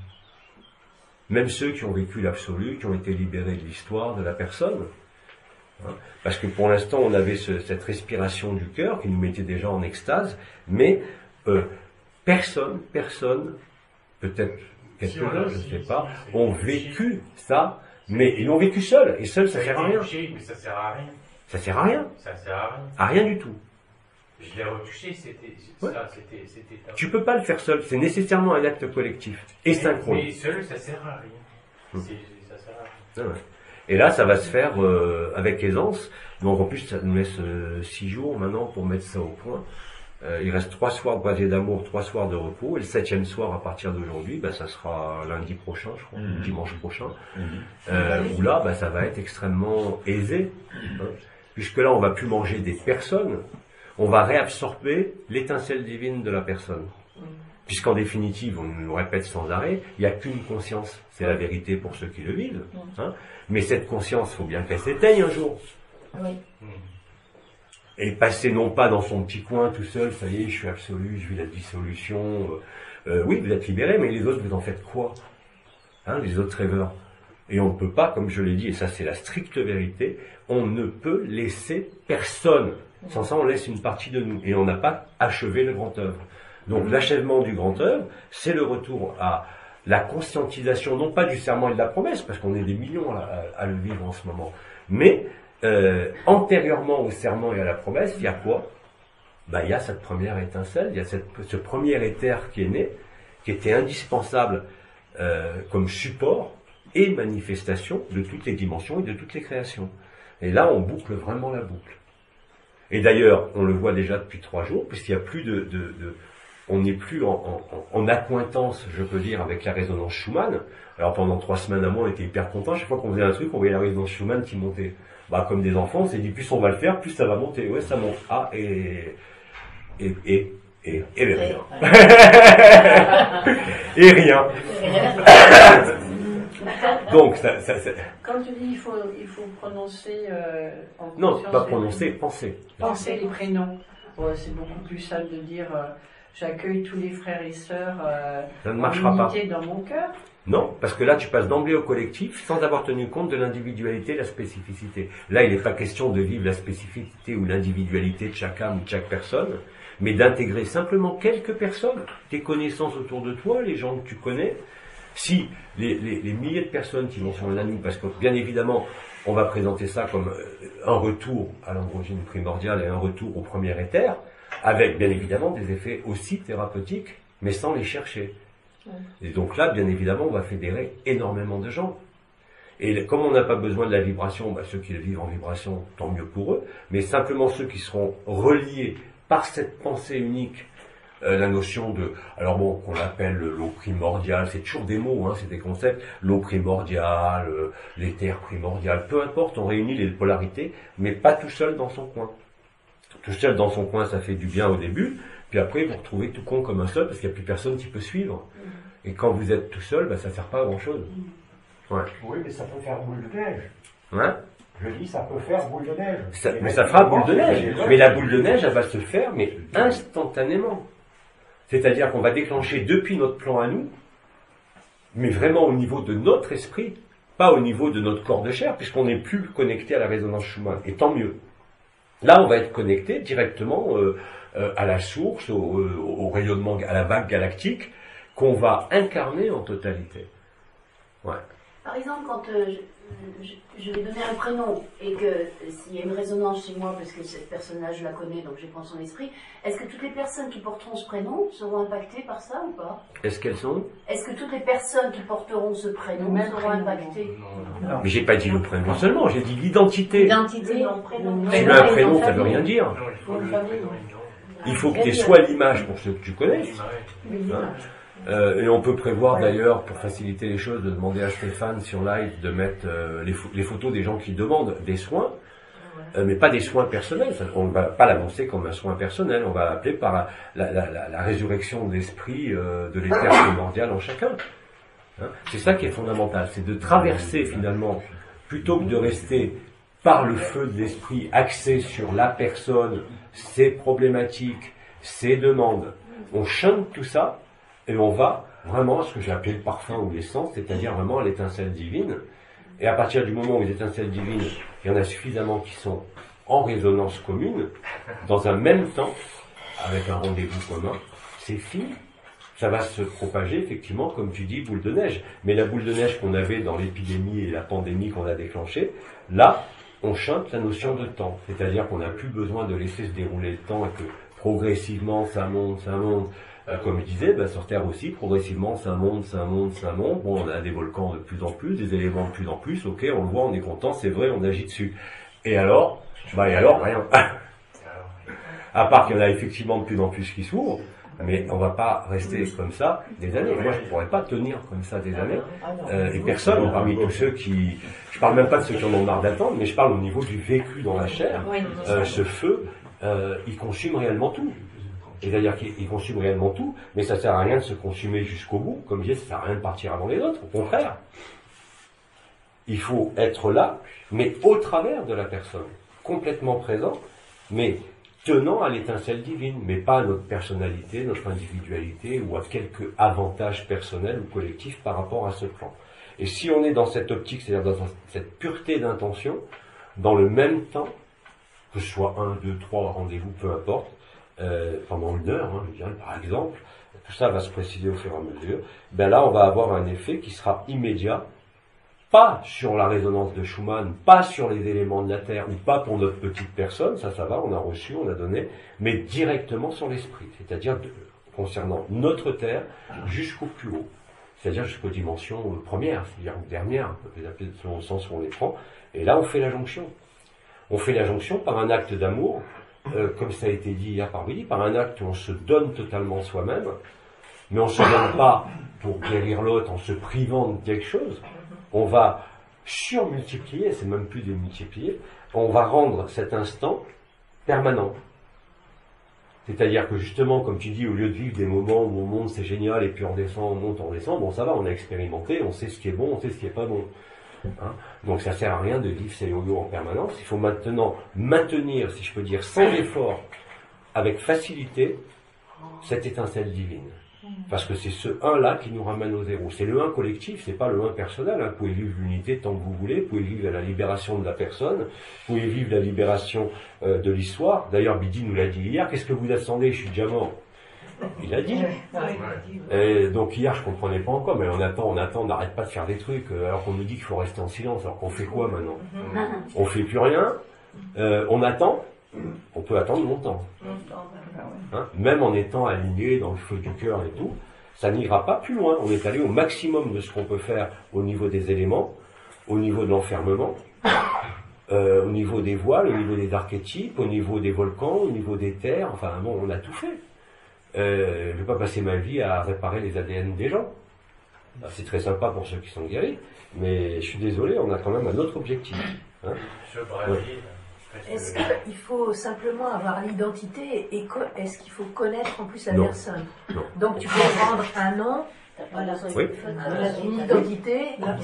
Même ceux qui ont vécu l'absolu, qui ont été libérés de l'histoire, de la personne. Hein, parce que pour l'instant, on avait ce, cette respiration du cœur qui nous mettait déjà en extase, mais euh, personne, personne, peut-être quelques-uns, je ne sais pas, ont vécu ça, mais ils l'ont vécu seuls, et seuls, ça sert à rien. Mais ça sert à rien. Ça sert à rien. Ça sert à rien. À rien du tout. Je l'ai retouché, c'était ouais. ça, c'était, c'était. Tu peux pas le faire seul, c'est nécessairement un acte collectif et synchrone. Mais seul, ça sert à rien. Hum. C'est, ça sert à rien. Ah ouais. Et là, ça va se faire euh, avec aisance. Donc en plus, ça nous laisse euh, six jours maintenant pour mettre ça au point. Euh, il reste trois soirs de croisée d'amour, trois soirs de repos, et le septième soir à partir d'aujourd'hui, bah, ça sera lundi prochain, je crois, mmh. dimanche prochain, mmh. euh, où là, bah, ça va être extrêmement aisé, hein, puisque là, on va plus manger des personnes, on va réabsorber l'étincelle divine de la personne. Mmh. Puisqu'en définitive, on nous le répète sans arrêt, il n'y a qu'une conscience, c'est la vérité pour ceux qui le vivent, hein, mais cette conscience, il faut bien qu'elle s'éteigne un jour. Oui. Mmh. Et passer non pas dans son petit coin tout seul, ça y est, je suis absolu, je vis la dissolution. Euh, oui, vous êtes libérés, mais les autres, vous en faites quoi, hein, les autres rêveurs. Et on ne peut pas, comme je l'ai dit, et ça c'est la stricte vérité, on ne peut laisser personne. Sans ça, on laisse une partie de nous. Et on n'a pas achevé le grand œuvre. Donc l'achèvement du grand œuvre, c'est le retour à la conscientisation, non pas du serment et de la promesse, parce qu'on est des millions à, à, à le vivre en ce moment, mais Euh, antérieurement au serment et à la promesse, il y a quoi? Ben, il y a cette première étincelle, il y a cette, ce premier éther qui est né, qui était indispensable euh, comme support et manifestation de toutes les dimensions et de toutes les créations. Et là, on boucle vraiment la boucle. Et d'ailleurs, on le voit déjà depuis trois jours, puisqu'il n'y a plus de, de, de on n'est plus en, en, en accointance, je peux dire, avec la résonance Schumann. Alors pendant trois semaines à moi, on était hyper contents. Chaque fois qu'on faisait un truc, on voyait la résonance Schumann qui montait. Bah, comme des enfants, on s'est dit, plus on va le faire, plus ça va monter. Ouais, ça monte. Ah, et, et, et, et, et rien. Et rien. Donc, ça, ça, ça... Quand tu dis il faut, il faut prononcer euh, en Non, pas prononcer, penser. Penser les prénoms. Ouais, c'est beaucoup plus simple de dire euh, j'accueille tous les frères et sœurs euh, ça ne marchera en pas. unité dans mon cœur. Non, parce que là, tu passes d'emblée au collectif sans avoir tenu compte de l'individualité et la spécificité. Là, il n'est pas question de vivre la spécificité ou l'individualité de chaque âme ou de chaque personne, mais d'intégrer simplement quelques personnes, tes connaissances autour de toi, les gens que tu connais. Si les, les, les milliers de personnes qui vont sur l'anneau, parce que bien évidemment, on va présenter ça comme un retour à l'androgyne primordiale et un retour au premier éther, avec bien évidemment des effets aussi thérapeutiques, mais sans les chercher. Et donc là, bien évidemment, on va fédérer énormément de gens. Et comme on n'a pas besoin de la vibration, bah, ceux qui le vivent en vibration, tant mieux pour eux, mais simplement ceux qui seront reliés par cette pensée unique Euh, la notion de, alors bon, qu'on appelle l'eau primordiale, c'est toujours des mots, hein, c'est des concepts, l'eau primordiale, euh, l'éther primordial, peu importe, on réunit les polarités, mais pas tout seul dans son coin. Tout seul dans son coin, ça fait du bien au début, puis après vous retrouvez tout con comme un seul, parce qu'il n'y a plus personne qui peut suivre. Et quand vous êtes tout seul, ben, ça ne sert pas à grand chose. Ouais. Oui, mais ça peut faire boule de neige. Hein? Je dis, ça peut faire boule de neige. Ça, mais ça fera boule de neige. Mais la boule de neige, elle va se faire, mais instantanément. C'est-à-dire qu'on va déclencher depuis notre plan à nous, mais vraiment au niveau de notre esprit, pas au niveau de notre corps de chair, puisqu'on n'est plus connecté à la résonance Schumann. Et tant mieux. Là, on va être connecté directement euh, euh, à la source, au, euh, au rayonnement, à la vague galactique, qu'on va incarner en totalité. Ouais. Par exemple, quand euh, je, je, je vais donner un prénom et que euh, s'il y a une résonance chez moi, parce que cette personne-là, je la connais, donc je prends son esprit, est-ce que toutes les personnes qui porteront ce prénom seront impactées par ça ou pas? Est-ce qu'elles sont? Est-ce que toutes les personnes qui porteront ce prénom Même seront prénom, impactées? Non. Mais j'ai pas dit le prénom seulement, j'ai dit l'identité. L'identité, non, prénom. Tu mets un prénom, ça veut rien dire. Il faut que tu sois l'image pour ceux que tu connais. Hein. Euh, et on peut prévoir d'ailleurs, pour faciliter les choses, de demander à Stéphane sur live de mettre euh, les, les photos des gens qui demandent des soins, euh, mais pas des soins personnels. On ne va pas l'annoncer comme un soin personnel, on va l'appeler par la, la, la, la résurrection de l'esprit euh, de l'éther primordial en chacun. Hein. C'est ça qui est fondamental, c'est de traverser finalement, plutôt que de rester par le feu de l'esprit axé sur la personne, ses problématiques, ses demandes. On chante tout ça, et on va vraiment à ce que j'ai appelé le parfum ou l'essence, c'est-à-dire vraiment à l'étincelle divine. Et à partir du moment où les étincelles divines, il y en a suffisamment qui sont en résonance commune, dans un même temps, avec un rendez-vous commun, c'est fini. Ça va se propager, effectivement, comme tu dis, boule de neige. Mais la boule de neige qu'on avait dans l'épidémie et la pandémie qu'on a déclenchée, là, on chante la notion de temps. C'est-à-dire qu'on n'a plus besoin de laisser se dérouler le temps et que progressivement, ça monte, ça monte. Euh, comme je disais, bah, sur Terre aussi, progressivement, ça monte, ça monte, ça monte. Bon, on a des volcans de plus en plus, des éléments de plus en plus. Ok, on le voit, on est content, c'est vrai, on agit dessus. Et alors, bah, et alors, rien. À part qu'il y en a effectivement de plus en plus qui s'ouvrent, mais on va pas rester comme ça des années. Moi, je ne pourrais pas tenir comme ça des années. Euh, et personne, parmi tous ceux qui... Je parle même pas de ceux qui en ont marre d'attendre, mais je parle au niveau du vécu dans la chair. Euh, ce feu, euh, il consume réellement tout. C'est-à-dire qu'il consume réellement tout, mais ça sert à rien de se consumer jusqu'au bout. Comme je disais, ça sert à rien de partir avant les autres. Au contraire. Il faut être là, mais au travers de la personne. Complètement présent, mais tenant à l'étincelle divine, mais pas à notre personnalité, notre individualité ou à quelques avantages personnels ou collectifs par rapport à ce plan. Et si on est dans cette optique, c'est-à-dire dans cette pureté d'intention, dans le même temps, que ce soit un, deux, trois rendez-vous, peu importe, euh, pendant une heure, hein, je dirais, par exemple, tout ça va se préciser au fur et à mesure, ben là on va avoir un effet qui sera immédiat, pas sur la résonance de Schumann, pas sur les éléments de la Terre, ou pas pour notre petite personne, ça, ça va, on a reçu, on a donné, mais directement sur l'esprit, c'est-à-dire de, concernant notre Terre jusqu'au plus haut, c'est-à-dire jusqu'aux dimensions euh, premières, c'est-à-dire dernières, on peut les appeler selon le sens où on les prend, et là on fait la jonction. On fait la jonction par un acte d'amour, euh, comme ça a été dit hier par Willy, par un acte où on se donne totalement soi-même, mais on ne se donne pas pour guérir l'autre en se privant de quelque chose. On va surmultiplier, c'est même plus démultiplier, on va rendre cet instant permanent. C'est-à-dire que justement, comme tu dis, au lieu de vivre des moments où on monte, c'est génial, et puis on descend, on monte, on descend, bon ça va, on a expérimenté, on sait ce qui est bon, on sait ce qui est pas bon. Hein? Donc ça sert à rien de vivre ces yo-yo en permanence, il faut maintenant maintenir, si je peux dire, sans effort, avec facilité, cette étincelle divine. Parce que c'est ce un-là qui nous ramène au zéro. C'est le un collectif, c'est pas le un personnel. Hein. Vous pouvez vivre l'unité tant que vous voulez, vous pouvez vivre la libération de la personne, vous pouvez vivre la libération euh, de l'histoire. D'ailleurs, Bidi nous l'a dit hier, qu'est-ce que vous attendez, je suis déjà mort. Il a dit. Et donc hier, je comprenais pas encore, mais on attend, on attend, on n'arrête pas de faire des trucs, alors qu'on nous dit qu'il faut rester en silence, alors qu'on fait quoi maintenant? On fait plus rien, euh, on attend. On peut attendre longtemps. Hein, même en étant aligné dans le feu du cœur et tout, ça n'ira pas plus loin. On est allé au maximum de ce qu'on peut faire au niveau des éléments, au niveau de l'enfermement, euh, au niveau des voiles, au niveau des archétypes, au niveau des volcans, au niveau des terres. Enfin bon, on a tout fait. Euh, je ne vais pas passer ma vie à réparer les A D N des gens. C'est très sympa pour ceux qui sont guéris, mais je suis désolé, on a quand même un autre objectif. Hein. Je bravais, ouais. Est-ce qu'il faut simplement avoir l'identité et est-ce qu'il faut connaître en plus la non. personne? Non. Donc tu peux prendre un nom, voilà, oui. une identité,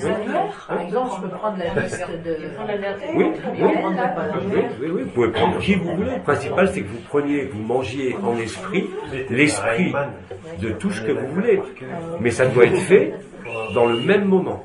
par exemple, je peux prendre la liste de... Oui, oui, oui, oui, oui, vous pouvez prendre qui vous voulez. Le principal, c'est que vous preniez, vous mangiez en esprit l'esprit de tout ce que vous voulez. Mais ça doit être fait dans le même moment.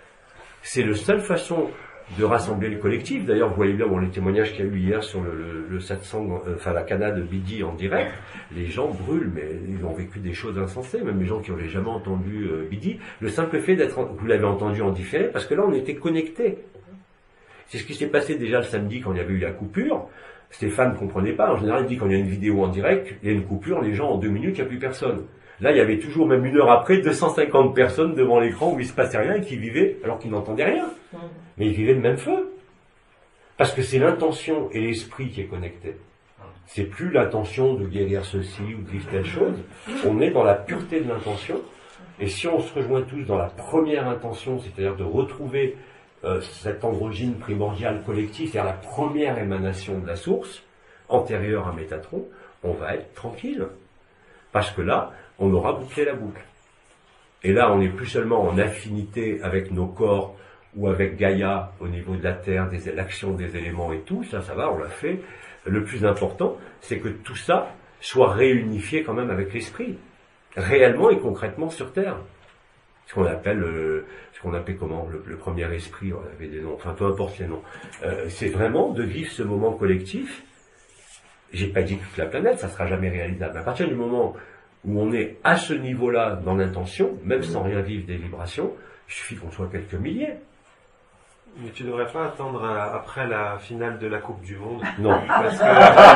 C'est la seule façon de rassembler le collectif. D'ailleurs, vous voyez bien bon, les témoignages qu'il y a eu hier sur le, le, le satsang, euh, enfin la Cana de Bidi en direct. Les gens brûlent, mais ils ont vécu des choses insensées, même les gens qui n'avaient jamais entendu euh, Bidi. Le simple fait d'être, en, vous l'avez entendu en différé, parce que là, on était connectés. C'est ce qui s'est passé déjà le samedi quand il y avait eu la coupure. Stéphane ne comprenait pas. En général, il dit quand il y a une vidéo en direct, il y a une coupure, les gens, en deux minutes, il n'y a plus personne. Là, il y avait toujours, même une heure après, deux cent cinquante personnes devant l'écran où il se passait rien et qui vivaient, alors qu'ils n'entendaient rien. Mais ils vivaient le même feu. Parce que c'est l'intention et l'esprit qui est connecté. C'est plus l'intention de guérir ceci ou de vivre telle chose. On est dans la pureté de l'intention. Et si on se rejoint tous dans la première intention, c'est-à-dire de retrouver euh, cette androgyne primordiale collective, c'est-à-dire la première émanation de la source, antérieure à Métatron, on va être tranquille. Parce que là, on aura bouclé la boucle. Et là, on n'est plus seulement en affinité avec nos corps ou avec Gaïa au niveau de la Terre, des, l'action des éléments et tout, ça, ça va, on l'a fait. Le plus important, c'est que tout ça soit réunifié quand même avec l'esprit, réellement et concrètement sur Terre. Ce qu'on appelle, euh, ce qu'on appelle comment, le, le premier esprit, on avait des noms, enfin peu importe les noms. Euh, c'est vraiment de vivre ce moment collectif. J'ai pas dit toute la planète, ça sera jamais réalisable. À partir du moment où on est à ce niveau-là dans l'intention, même sans rien vivre des vibrations, il suffit qu'on soit quelques milliers. Mais tu devrais pas attendre à, après la finale de la Coupe du Monde. Non. Parce que...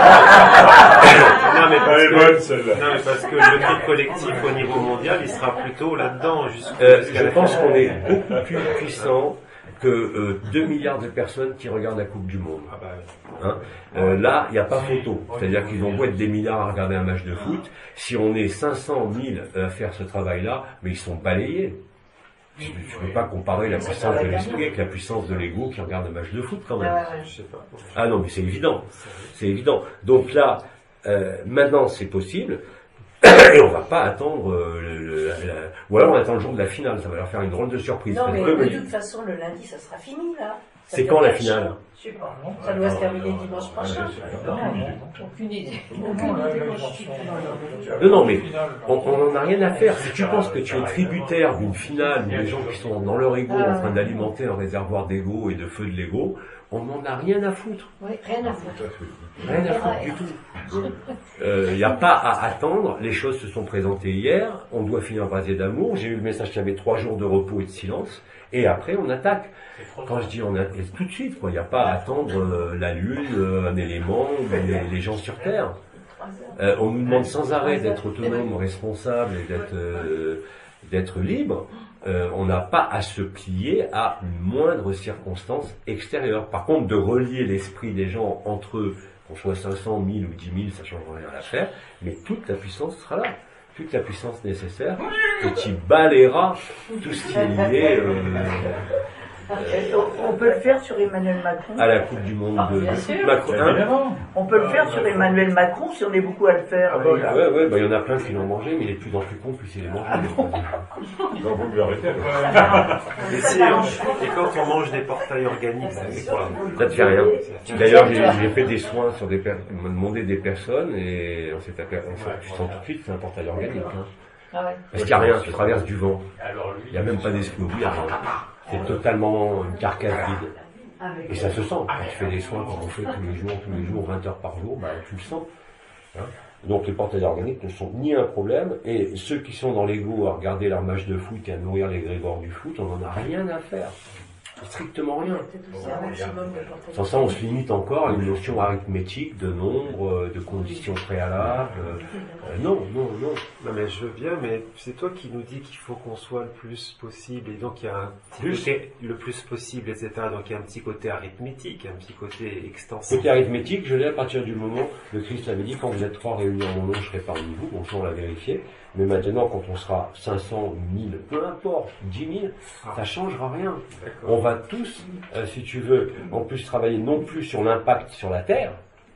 non, mais parce Elle est que... bonne, celle-là. Non, mais parce que le truc collectif au niveau mondial, il sera plutôt là-dedans. Euh, je pense qu'on est beaucoup plus puissant que euh, deux milliards de personnes qui regardent la Coupe du Monde. Ah bah, Hein euh, là, il n'y a pas photo. C'est-à-dire qu'ils ont beau être des milliards à regarder un match de foot. Si on est cinq cent mille à faire ce travail-là, mais ils sont balayés. Tu ne peux pas comparer la puissance de l'esprit avec la puissance de l'ego qui regarde un match de foot quand même. je sais pas. Ah non, mais c'est évident. C'est évident. Donc là, euh, maintenant c'est possible. Et on va pas attendre euh, le, le, la, ou alors on attend le jour de la finale, ça va leur faire une drôle de surprise. Non, mais eux, de toute façon, le lundi, ça sera fini, là. Ça c'est quand la finale? Je sais pas, ça doit se terminer dimanche prochain. Aucune idée. Non, non, mais on n'en a rien à faire. Si tu penses que tu es tributaire d'une finale où les gens qui sont dans leur ego en train d'alimenter un réservoir d'ego et de feu de l'ego, on n'en a rien à foutre. Oui, rien à foutre. Rien à foutre du tout. Il n'y a pas à attendre. Les choses se sont présentées hier. On doit finir brasier d'amour. J'ai eu le message qu'il y avait trois jours de repos et de silence. Et après, on attaque. Quand je dis on attaque, tout de suite, quoi. Il n'y a pas à attendre euh, la Lune, euh, un élément, les, les gens sur Terre. Euh, on nous demande sans arrêt d'être autonome, responsable et d'être euh, d'être libre. Euh, on n'a pas à se plier à une moindre circonstance extérieure. Par contre, de relier l'esprit des gens entre eux, qu'on soit cinq cents, mille ou dix mille, ça ne change rien à l'affaire, mais toute la puissance sera là. Toute la puissance nécessaire, et tu balayeras tout ce qui est lié euh, On peut le faire sur Emmanuel Macron. à la Coupe du Monde de, bien de sûr. Macron. Hein On peut le faire sur Emmanuel Macron si on est beaucoup à le faire. Ah bah, ouais, ouais, bah, il y en a plein qui l'ont mangé, mais il est de plus en plus con, plus il est mangé. Donc vous lui arrêtez. Et, si, et quand on mange des portails organiques, ça fait quoi? Ça te fait rien. D'ailleurs, j'ai j'ai fait des soins sur des personnes, on m'a demandé des personnes, et on s'est tapé, on s'est- tu sens tout de suite que c'est un portail organique. Hein. Ah ouais. Parce qu'il n'y a rien, tu traverses du vent. Alors lui, Il n'y a même pas d'esprit au bout, il n'y a rien. C'est totalement une carcasse vide. Et ça se sent. Quand tu fais des soins, comme on fait tous les jours, tous les jours, vingt heures par jour, bah, tu le sens. Hein. Donc les portails organiques ne sont ni un problème, et ceux qui sont dans l'ego à regarder leur match de foot et à nourrir les grégores du foot, on n'en a rien à faire. Strictement rien. C'est un maximum de portée. Sans ça, on se limite encore à une notion arithmétique de nombre, euh, de conditions préalables. Euh, non, non, non. Non mais je veux bien, mais c'est toi qui nous dis qu'il faut qu'on soit le plus possible, et donc il y a un petit Plus. côté, le plus possible, et cetera. Donc il y a un petit côté arithmétique, un petit côté extensif. Côté arithmétique, je l'ai à partir du moment, le Christ l'avait dit, quand vous êtes trois réunis en mon nom, je serai parmi vous. Bon, ça on l'a vérifié. Mais maintenant, quand on sera cinq cents, mille, peu importe, dix mille, ça changera rien. On va tous, euh, si tu veux, en plus travailler non plus sur l'impact sur la Terre,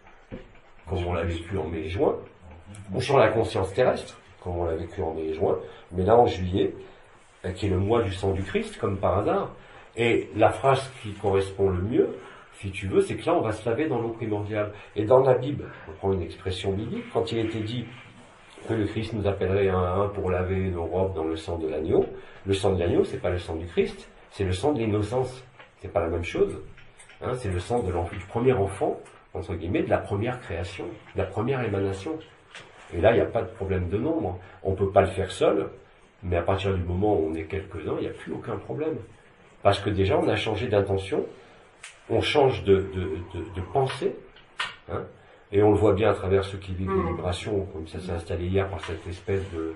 comme on l'a vécu en mai et juin, ou sur la conscience terrestre, comme on l'a vécu en mai et juin, mais là en juillet, euh, qui est le mois du sang du Christ, comme par hasard. Et la phrase qui correspond le mieux, si tu veux, c'est que là on va se laver dans l'eau primordiale. Et dans la Bible, on prend une expression biblique, quand il était dit que le Christ nous appellerait un à un pour laver nos robes dans le sang de l'agneau. Le sang de l'agneau, c'est pas le sang du Christ, c'est le sang de l'innocence. C'est pas la même chose. Hein, c'est le sang de l'enfant, du premier enfant, entre guillemets, de la première création, de la première émanation. Et là, il n'y a pas de problème de nombre. On peut pas le faire seul, mais à partir du moment où on est quelques-uns, il n'y a plus aucun problème. Parce que déjà, on a changé d'intention, on change de, de, de, de pensée, hein. Et on le voit bien à travers ceux qui vivent des vibrations, comme ça s'est installé hier par cette espèce de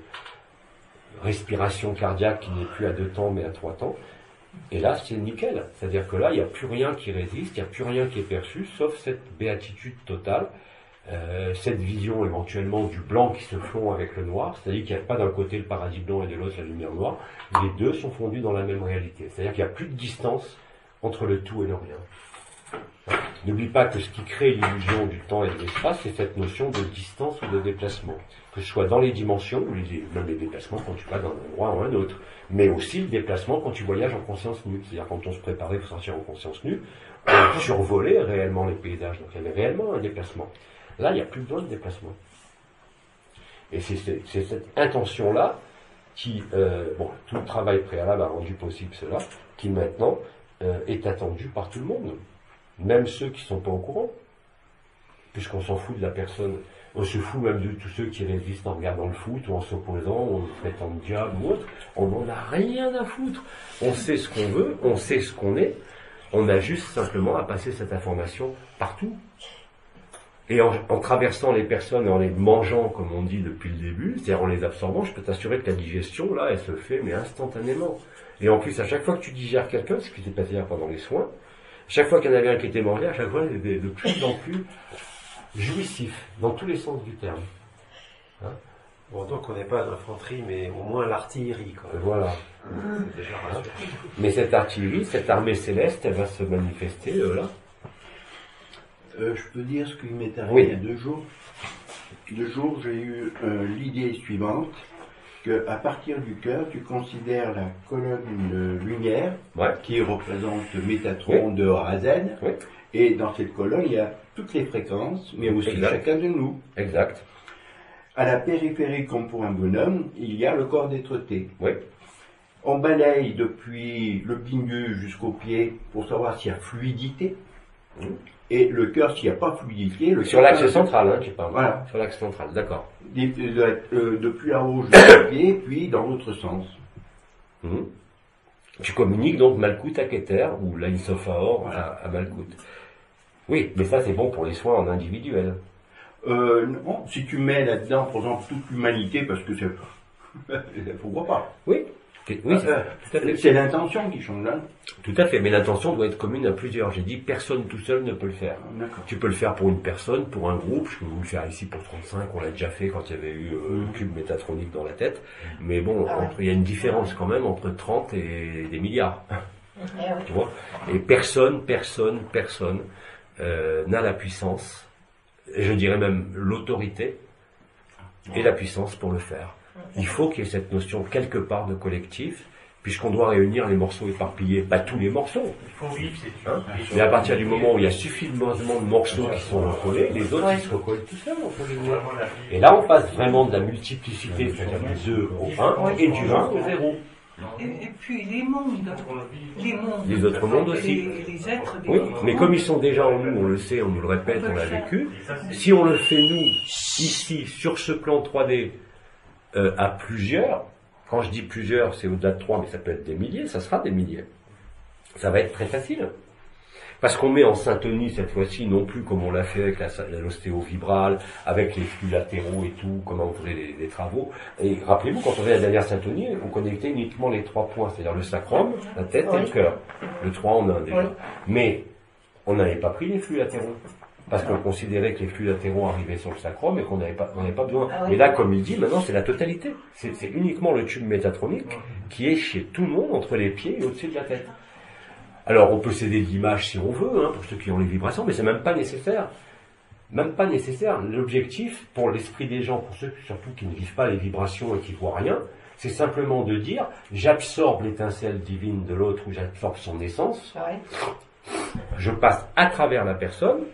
respiration cardiaque qui n'est plus à deux temps mais à trois temps. Et là, c'est nickel. C'est-à-dire que là, il n'y a plus rien qui résiste, il n'y a plus rien qui est perçu, sauf cette béatitude totale, euh, cette vision éventuellement du blanc qui se fond avec le noir. C'est-à-dire qu'il n'y a pas d'un côté le paradis blanc et de l'autre la lumière noire. Les deux sont fondus dans la même réalité. C'est-à-dire qu'il n'y a plus de distance entre le tout et le rien. N'oublie pas que ce qui crée l'illusion du temps et de l'espace, c'est cette notion de distance ou de déplacement. Que ce soit dans les dimensions, ou les, même les déplacements quand tu vas d'un endroit ou un autre, mais aussi le déplacement quand tu voyages en conscience nue. C'est-à-dire quand on se préparait pour sortir en conscience nue, on survolait réellement les paysages, donc il y avait réellement un déplacement. Là, il n'y a plus besoin de déplacement. Et c'est, c'est, c'est cette intention-là qui, euh, bon, tout le travail préalable a rendu possible cela, qui maintenant euh, est attendu par tout le monde. Même ceux qui ne sont pas au courant, puisqu'on s'en fout de la personne, on se fout même de tous ceux qui résistent en regardant le foot ou en s'opposant, ou en traitant de diable ou autre, on n'en a rien à foutre. On sait ce qu'on veut, on sait ce qu'on est, on a juste simplement à passer cette information partout. Et en, en traversant les personnes et en les mangeant, comme on dit depuis le début, c'est-à-dire en les absorbant, je peux t'assurer que la digestion, là, elle se fait, mais instantanément. Et en plus, à chaque fois que tu digères quelqu'un, ce qui s'est passé hier pendant les soins, chaque fois qu'il y en avait un qui était mangé, à chaque fois, il était de plus en plus jouissif, dans tous les sens du terme. Hein? Bon, donc on n'est pas d'infanterie, mais au moins l'artillerie, quoi. Voilà. C'est déjà rassurant. Mais cette artillerie, cette armée céleste, elle va se manifester euh, là. Euh, je peux dire ce qui m'est arrivé Oui. il y a deux jours. Deux jours, j'ai eu euh, l'idée suivante, que à partir du cœur, tu considères la colonne de lumière, ouais. qui représente Métatron oui. de A à Z, oui. et dans cette colonne, il y a toutes les fréquences, mais aussi exact. Chacun de nous. Exact. À la périphérie, comme pour un bonhomme, il y a le corps d'être-té. Oui. On balaye depuis le pingu jusqu'au pied pour savoir s'il y a fluidité. Mmh. Et le cœur, s'il n'y a pas fluidité... Le sur l'axe central, hein, tu parles. Voilà. Sur l'axe central, d'accord. De, de, de, depuis là-haut jusqu'au pied, puis dans l'autre sens. Mmh. Tu communiques donc Malkout à Keter, ou Lain Sofaor voilà. à, à Malkout. Oui, mais ça c'est bon pour les soins en individuel. Euh, non, si tu mets là-dedans, par exemple, toute l'humanité, parce que c'est... Pourquoi pas? Oui. Oui, c'est, euh, tout à fait. C'est l'intention qui change là. Tout à fait, mais l'intention doit être commune à plusieurs. J'ai dit personne tout seul ne peut le faire. D'accord. Tu peux le faire pour une personne, pour un groupe. Je peux vous le faire ici pour trente-cinq. On l'a déjà fait quand il y avait eu euh, le cube métatronique dans la tête. Mais bon, ah, entre, il y a une différence quand même entre trente et des milliards. Tu vois. Et personne, personne, personne euh, n'a la puissance, et je dirais même l'autorité et la puissance pour le faire. Il faut qu'il y ait cette notion quelque part de collectif, puisqu'on doit réunir les morceaux éparpillés, pas tous les morceaux. Il faut vivre, c'est hein, mais à partir du moment où il y a suffisamment de morceaux qui sont recollés, les autres ils se recollent tout seuls entre les. Et là on passe vraiment de la multiplicité, c'est-à-dire du deux au un, et du un au zéro. Et, et puis les mondes, les mondes, les autres mondes aussi. Les, les êtres des oui, mais comme ils sont déjà en nous, on le sait, on nous le répète, on l'a vécu. Si on le fait nous, ici, sur ce plan trois D, euh, à plusieurs, quand je dis plusieurs, c'est au-delà de trois, mais ça peut être des milliers, ça sera des milliers. ça va être très facile. Parce qu'on met en syntonie cette fois-ci, non plus comme on l'a fait avec l'ostéo-vibrale, avec les flux latéraux et tout, comment on faisait les, les travaux. Et rappelez-vous, quand on faisait la dernière syntonie, on connectait uniquement les trois points, c'est-à-dire le sacrum, la tête oui. et le cœur. Le trois en un déjà. Oui. Mais on n'avait pas pris les flux latéraux. Parce qu'on considérait que les flux latéraux arrivaient sur le sacrum et qu'on n'avait pas, on n'avait pas besoin. Ah oui. Et là, comme il dit, maintenant c'est la totalité. C'est, c'est uniquement le tube métatronique qui est chez tout le monde, entre les pieds et au-dessus de la tête. Alors, on peut s'aider de l'image si on veut, hein, pour ceux qui ont les vibrations, mais c'est même pas nécessaire. Même pas nécessaire. L'objectif, pour l'esprit des gens, pour ceux surtout qui ne vivent pas les vibrations et qui voient rien, c'est simplement de dire, j'absorbe l'étincelle divine de l'autre ou j'absorbe son essence, ouais. je passe à travers la personne,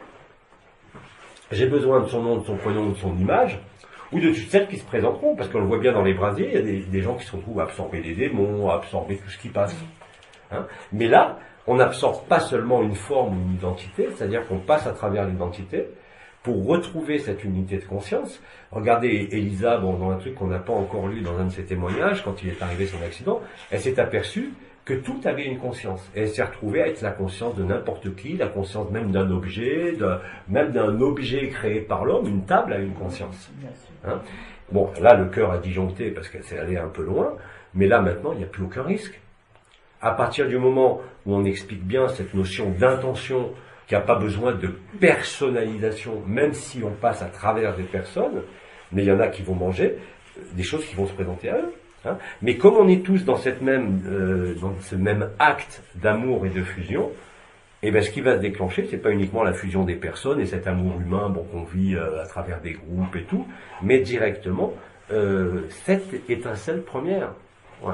j'ai besoin de son nom, de son prénom, de son image, ou de toutes celles qui se présenteront, parce qu'on le voit bien dans les brasiers, il y a des, des gens qui se retrouvent à absorber des démons, à absorber tout ce qui passe. Hein. Mais là, on n'absorbe pas seulement une forme ou une identité, c'est-à-dire qu'on passe à travers l'identité pour retrouver cette unité de conscience. Regardez Elisa, bon, dans un truc qu'on n'a pas encore lu dans un de ses témoignages, quand il est arrivé son accident, elle s'est aperçue que tout avait une conscience. Et elle s'est retrouvée à être la conscience de n'importe qui, la conscience même d'un objet, de, même d'un objet créé par l'homme, une table a une conscience. Hein. Bon, là, le cœur a disjoncté parce qu'elle s'est allée un peu loin, mais là, maintenant, il n'y a plus aucun risque. À partir du moment où on explique bien cette notion d'intention, qu'il n'y a pas besoin de personnalisation, même si on passe à travers des personnes, mais il y en a qui vont manger des choses qui vont se présenter à eux. Hein. Mais comme on est tous dans cette même, euh, dans ce même acte d'amour et de fusion, et ben ce qui va se déclencher, c'est pas uniquement la fusion des personnes et cet amour humain, bon, qu'on vit euh, à travers des groupes et tout, mais directement euh, cette étincelle première. Ouais.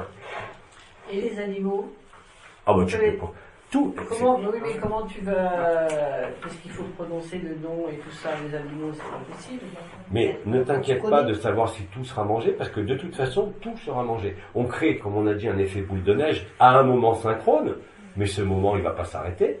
Et les animaux? Ah bah tu peux pas. Tout. Comment, oui, mais comment tu vas... Parce qu'il faut prononcer le nom et tout ça, les animaux, c'est pas possible. Mais ne t'inquiète pas de savoir si tout sera mangé, parce que de toute façon, tout sera mangé. On crée, comme on a dit, un effet boule de neige à un moment synchrone, mais ce moment, il va pas s'arrêter.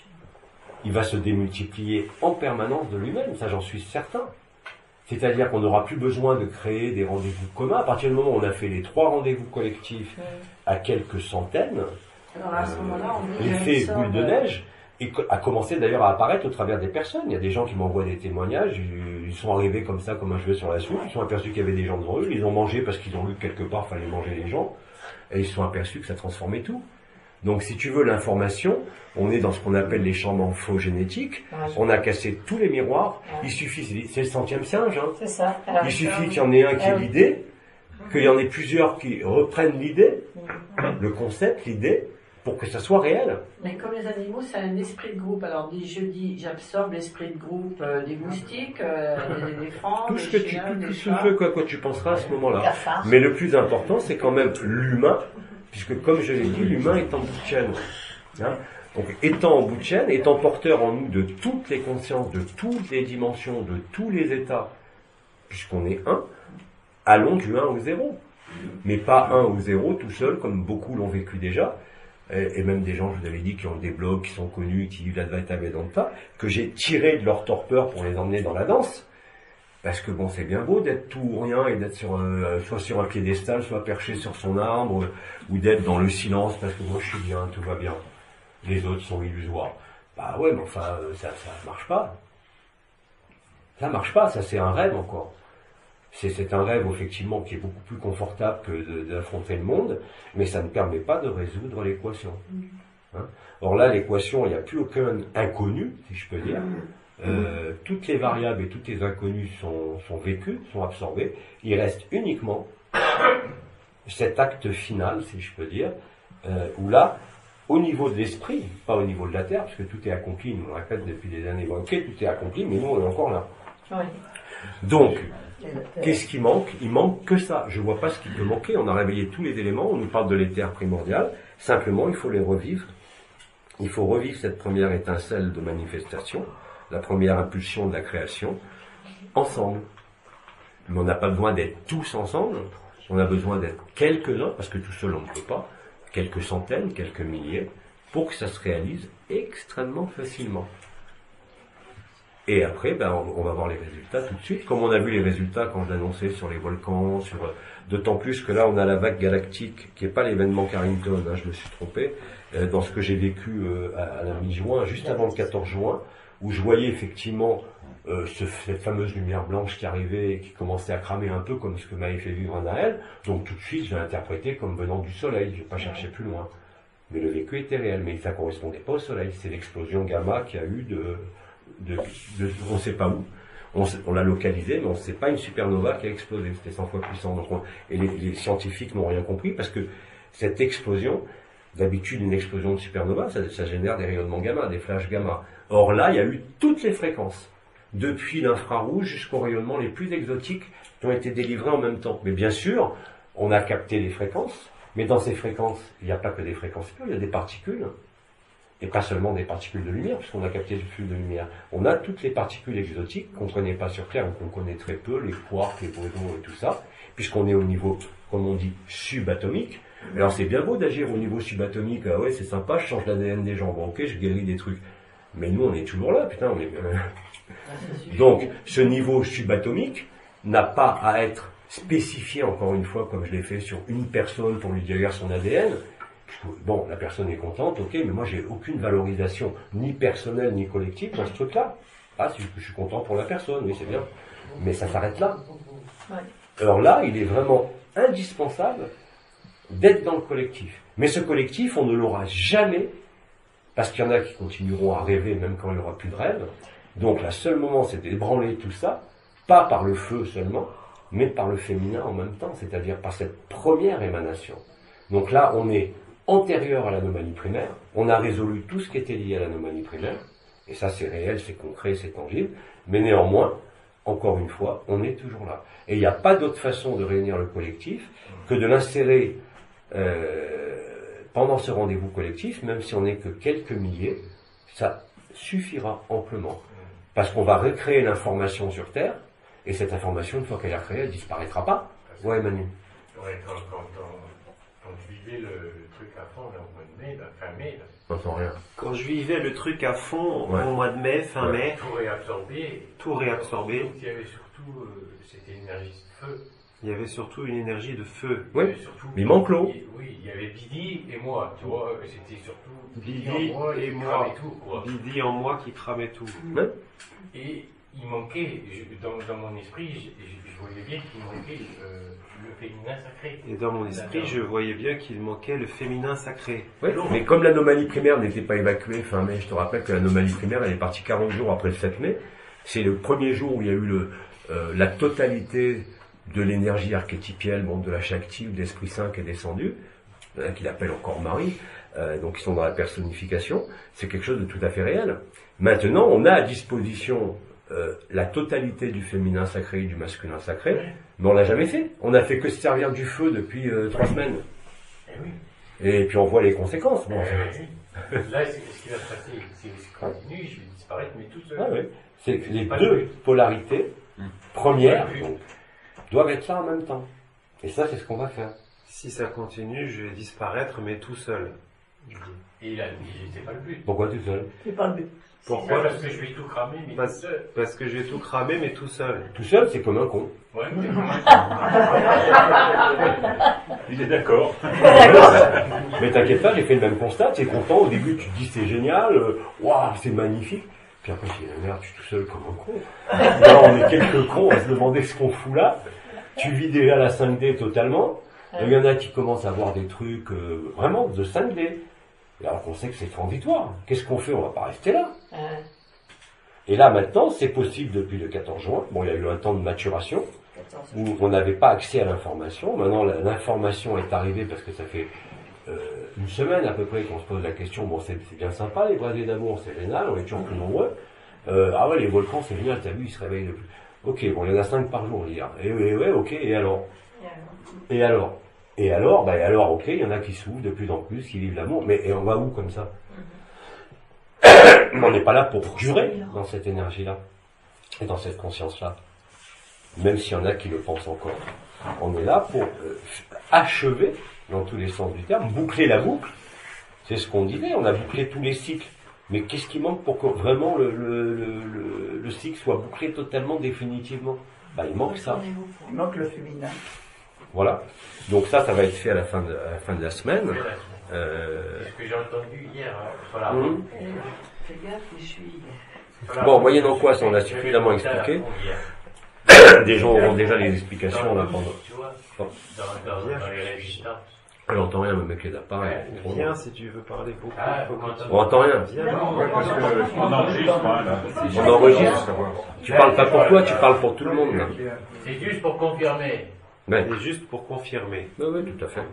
Il va se démultiplier en permanence de lui-même, ça j'en suis certain. C'est-à-dire qu'on n'aura plus besoin de créer des rendez-vous communs. À partir du moment où on a fait les trois rendez-vous collectifs à quelques centaines, alors à ce moment-là, on dit l'effet boule de neige et a commencé d'ailleurs à apparaître au travers des personnes. Il y a des gens qui m'envoient des témoignages, ils sont arrivés comme ça, comme un cheveu sur la soupe, ils sont aperçus qu'il y avait des gens devant eux, ils ont mangé parce qu'ils ont lu que quelque part fallait manger les gens, et ils se sont aperçus que ça transformait tout. Donc si tu veux l'information, on est dans ce qu'on appelle les champs morphogénétiques, ouais. On a cassé tous les miroirs, ouais. Il suffit, c'est le centième singe, hein. C'est ça. Alors, il suffit qu'il y en ait un qui ait l'idée, qu'il y en ait plusieurs qui reprennent l'idée, le concept, l'idée, pour que ça soit réel. Mais comme les animaux, c'est un esprit de groupe. Alors je dis, j'absorbe l'esprit de groupe euh, des moustiques, euh, des éléphants, tout ce des que chiens, tu, tout, des ce que quoi, quoi tu penseras à ce moment-là. La Mais le plus important, c'est quand même l'humain, puisque comme je l'ai dit, l'humain est en bout de chaîne. Hein. Donc étant en bout de chaîne, étant porteur en nous de toutes les consciences, de toutes les dimensions, de tous les états, puisqu'on est un, allons du un au zéro. Mais pas un ou zéro tout seul, comme beaucoup l'ont vécu déjà. Et même des gens, je vous avais dit, qui ont des blogs, qui sont connus, qui vivent l'Advaita Vedanta, que j'ai tiré de leur torpeur pour les emmener dans la danse. Parce que bon, c'est bien beau d'être tout ou rien et d'être sur, euh, soit sur un piédestal, soit perché sur son arbre, ou d'être dans le silence parce que moi je suis bien, tout va bien. Les autres sont illusoires. Bah ouais, mais enfin, ça, ça marche pas. Ça marche pas, ça c'est un rêve encore. C'est, c'est un rêve, effectivement, qui est beaucoup plus confortable que de, d'affronter le monde, mais ça ne permet pas de résoudre l'équation. Hein? Or là, l'équation, il n'y a plus aucun inconnu, si je peux dire. Euh, toutes les variables et toutes les inconnues sont, sont vécues, sont absorbées. Il reste uniquement cet acte final, si je peux dire, euh, où là, au niveau de l'esprit, pas au niveau de la terre, parce que tout est accompli, nous on le répète depuis des années, bon, ok, tout est accompli, mais nous on est encore là. Oui. Donc, qu'est-ce qui manque? Il manque que ça. Je vois pas ce qui peut manquer. On a réveillé tous les éléments. On nous parle de l'éther primordial. Simplement, il faut les revivre. Il faut revivre cette première étincelle de manifestation, la première impulsion de la création, ensemble. Mais on n'a pas besoin d'être tous ensemble. On a besoin d'être quelques-uns, parce que tout seul on ne peut pas, quelques centaines, quelques milliers, pour que ça se réalise extrêmement facilement. Et après, ben, on, on va voir les résultats tout de suite, comme on a vu les résultats quand je l'annonçais sur les volcans, sur d'autant plus que là on a la vague galactique, qui n'est pas l'événement Carrington, hein, je me suis trompé, euh, dans ce que j'ai vécu euh, à, à la mi-juin, juste avant le quatorze juin, où je voyais effectivement euh, ce, cette fameuse lumière blanche qui arrivait et qui commençait à cramer un peu comme ce que m'avait fait vivre Naël. Donc tout de suite, je l'ai interprété comme venant du soleil, je n'ai pas cherché plus loin. Mais le vécu était réel, mais ça ne correspondait pas au soleil. C'est l'explosion gamma qu'il y a eu de, de, de on ne sait pas où. On, on l'a localisé, mais on ne sait pas une supernova qui a explosé. C'était cent fois puissant. Donc on, et les, les scientifiques n'ont rien compris parce que cette explosion, d'habitude, une explosion de supernova, ça, ça génère des rayonnements gamma, des flashs gamma. Or là, il y a eu toutes les fréquences, depuis l'infrarouge jusqu'aux rayonnements les plus exotiques qui ont été délivrés en même temps. Mais bien sûr, on a capté les fréquences, mais dans ces fréquences, il n'y a pas que des fréquences pures, il y a des particules, et pas seulement des particules de lumière, puisqu'on a capté le flux de lumière. On a toutes les particules exotiques qu'on ne connaît pas sur Terre, ou qu'on connaît très peu, les quarks, les bosons et tout ça, puisqu'on est au niveau, comme on dit, subatomique. Alors c'est bien beau d'agir au niveau subatomique, ah ouais c'est sympa, je change l'A D N des gens, bon ok, je guéris des trucs. Mais nous on est toujours là, putain, on est... Donc ce niveau subatomique n'a pas à être spécifié, encore une fois, comme je l'ai fait sur une personne pour lui guérir son A D N. Bon, la personne est contente, ok, mais moi j'ai aucune valorisation, ni personnelle, ni collective dans ce truc-là. Ah, je suis content pour la personne, oui c'est bien. Mais ça s'arrête là. Alors là, il est vraiment indispensable d'être dans le collectif. Mais ce collectif, on ne l'aura jamais, parce qu'il y en a qui continueront à rêver même quand il n'y aura plus de rêve. Donc, le seul moment, c'est d'ébranler tout ça, pas par le feu seulement, mais par le féminin en même temps, c'est-à-dire par cette première émanation. Donc là, on est antérieur à l'anomalie primaire, on a résolu tout ce qui était lié à l'anomalie primaire, et ça c'est réel, c'est concret, c'est tangible, mais néanmoins, encore une fois, on est toujours là. Et il n'y a pas d'autre façon de réunir le collectif que de l'insérer euh, pendant ce rendez-vous collectif, même si on n'est que quelques milliers, ça suffira amplement. Parce qu'on va recréer l'information sur Terre, et cette information, une fois qu'elle est recréée, elle ne disparaîtra pas. Ouais, Manu. Ouais, quand, quand, quand, quand je vivais le truc à fond, là, au mois de mai, là, fin mai, là, j'entends rien. Quand je vivais le truc à fond, ouais. au mois de mai, fin ouais. mai, tout réabsorbé. Tout réabsorbé. Donc, il y avait surtout, euh, c'était une énergie de feu. Il y avait surtout une énergie de feu. Oui, mais surtout, il manque l'eau. Oui, il y avait Bidi et moi, tu vois, c'était surtout Bidi, Bidi en moi et et moi. tout, quoi. Bidi en moi qui cramait tout. Ouais. Et il manquait, je, dans, dans mon esprit, je, je, je voyais bien qu'il manquait euh, le féminin sacré. Et dans mon esprit, je voyais bien qu'il manquait le féminin sacré. Oui, mais comme l'anomalie primaire n'était pas évacuée fin mai, je te rappelle que l'anomalie primaire, elle est partie quarante jours après le sept mai. C'est le premier jour où il y a eu le, euh, la totalité de l'énergie archétypielle, bon, de la Shakti ou de l'Esprit Saint qui est descendu, hein, qu'il appelle encore Marie, euh, donc ils sont dans la personnification. C'est quelque chose de tout à fait réel. Maintenant, on a à disposition euh, la totalité du féminin sacré et du masculin sacré, mais on l'a jamais fait. On n'a fait que se servir du feu depuis euh, trois semaines. Et, oui. Et puis on voit les conséquences. Bon, euh, là, c'est ce qui va se passer. Si je continue, je vais disparaître, mais tout seul. Ah, oui. C'est les deux polarités premières donc, doivent être là en même temps. Et ça, c'est ce qu'on va faire. Si ça continue, je vais disparaître, mais tout seul. Et là, c'est pas le but. Pourquoi tout seul? C'est pas le but. Pourquoi? Parce que je vais tout cramer, mais parce, tout seul. Parce que je vais tout cramer, mais tout seul. Tout seul, c'est comme un con. Ouais, mais comme Il est d'accord. Mais t'inquiète pas, j'ai fait le même constat. Tu es content, au début, tu te dis c'est génial, waouh, wow, c'est magnifique. Puis après, tu dis, la merde, je suis tout seul comme un con. Là, on est quelques cons à se demander ce qu'on fout là. Tu vis déjà la cinq D totalement. Il y en a qui commencent à voir des trucs euh, vraiment de cinq D. Et alors qu'on sait que c'est transitoire. Qu'est-ce qu'on fait? On va pas rester là. Et là, maintenant, c'est possible depuis le quatorze juin. Bon, il y a eu un temps de maturation où on n'avait pas accès à l'information. Maintenant, l'information est arrivée parce que ça fait euh, une semaine à peu près qu'on se pose la question. Bon, c'est bien sympa, les brasiers d'amour, c'est génial, on est toujours plus nombreux. Euh, ah ouais, les volcans, c'est génial, t'as vu, ils se réveillent depuis. Ok, bon, il y en a cinq par jour hier. Et, et ouais, ok, et alors? Et alors? Et alors, bah, et alors, ok, il y en a qui s'ouvrent de plus en plus, qui vivent l'amour, mais et on va où comme ça? On n'est pas là pour durer dans cette énergie-là, et dans cette conscience-là. Même s'il y en a qui le pensent encore. On est là pour euh, achever, dans tous les sens du terme, boucler la boucle. C'est ce qu'on disait, on a bouclé tous les cycles Mais qu'est-ce qui manque pour que vraiment le, le, le, le, le cycle soit bouclé totalement, définitivement? Bah, il manque ça. Il manque le féminin. Voilà. Donc ça, ça va être fait à la fin de, à la, fin de la semaine. Euh... C'est ce que j'ai entendu hier hein, sur la Mmh. Fais gaffe, je suis... Bon, moyennant quoi, ça on l'a suffisamment expliqué. Des gens auront déjà les explications là pendant. Tu vois, dans, dans, dans les résultats. Elle entend rien, même avec les appareils. Viens si tu veux parler beaucoup. Ah, on entend rien. Viens. Non, ouais, parce que on enregistre, hein, là. On enregistre. Tu parles pas pour toi, tu parles pour tout le monde. Là. C'est juste pour confirmer. Ouais. C'est juste pour confirmer. Oui, oui, tout à fait.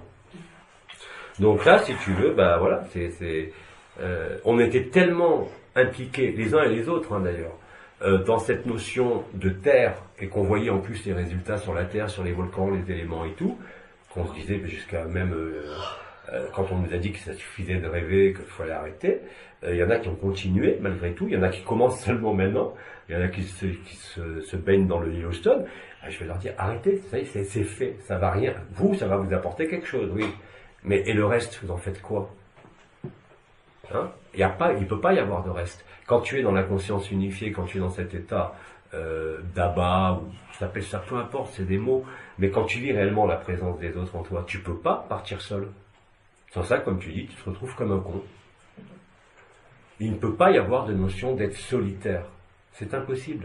Donc là, si tu veux, bah voilà, c'est, c'est, euh, on était tellement impliqués, les uns et les autres hein, d'ailleurs, euh, dans cette notion de terre, et qu'on voyait en plus les résultats sur la terre, sur les volcans, les éléments et tout, qu'on se disait jusqu'à même euh, euh, quand on nous a dit que ça suffisait de rêver, qu'il fallait arrêter, il euh, y en a qui ont continué malgré tout, il y en a qui commencent seulement maintenant, il y en a qui se, qui se, se baignent dans le Yellowstone. Je vais leur dire arrêtez, ça y est, c'est, c'est fait, ça va rien. Vous, ça va vous apporter quelque chose, oui. Mais et le reste, vous en faites quoi? Hein? Il y a pas, il peut pas y avoir de reste. Quand tu es dans la conscience unifiée, quand tu es dans cet état euh, d'abat, ou ça s'appelle ça, peu importe, c'est des mots. Mais quand tu vis réellement la présence des autres en toi, tu peux pas partir seul. Sans ça, comme tu dis, tu te retrouves comme un con. Il ne peut pas y avoir de notion d'être solitaire. C'est impossible.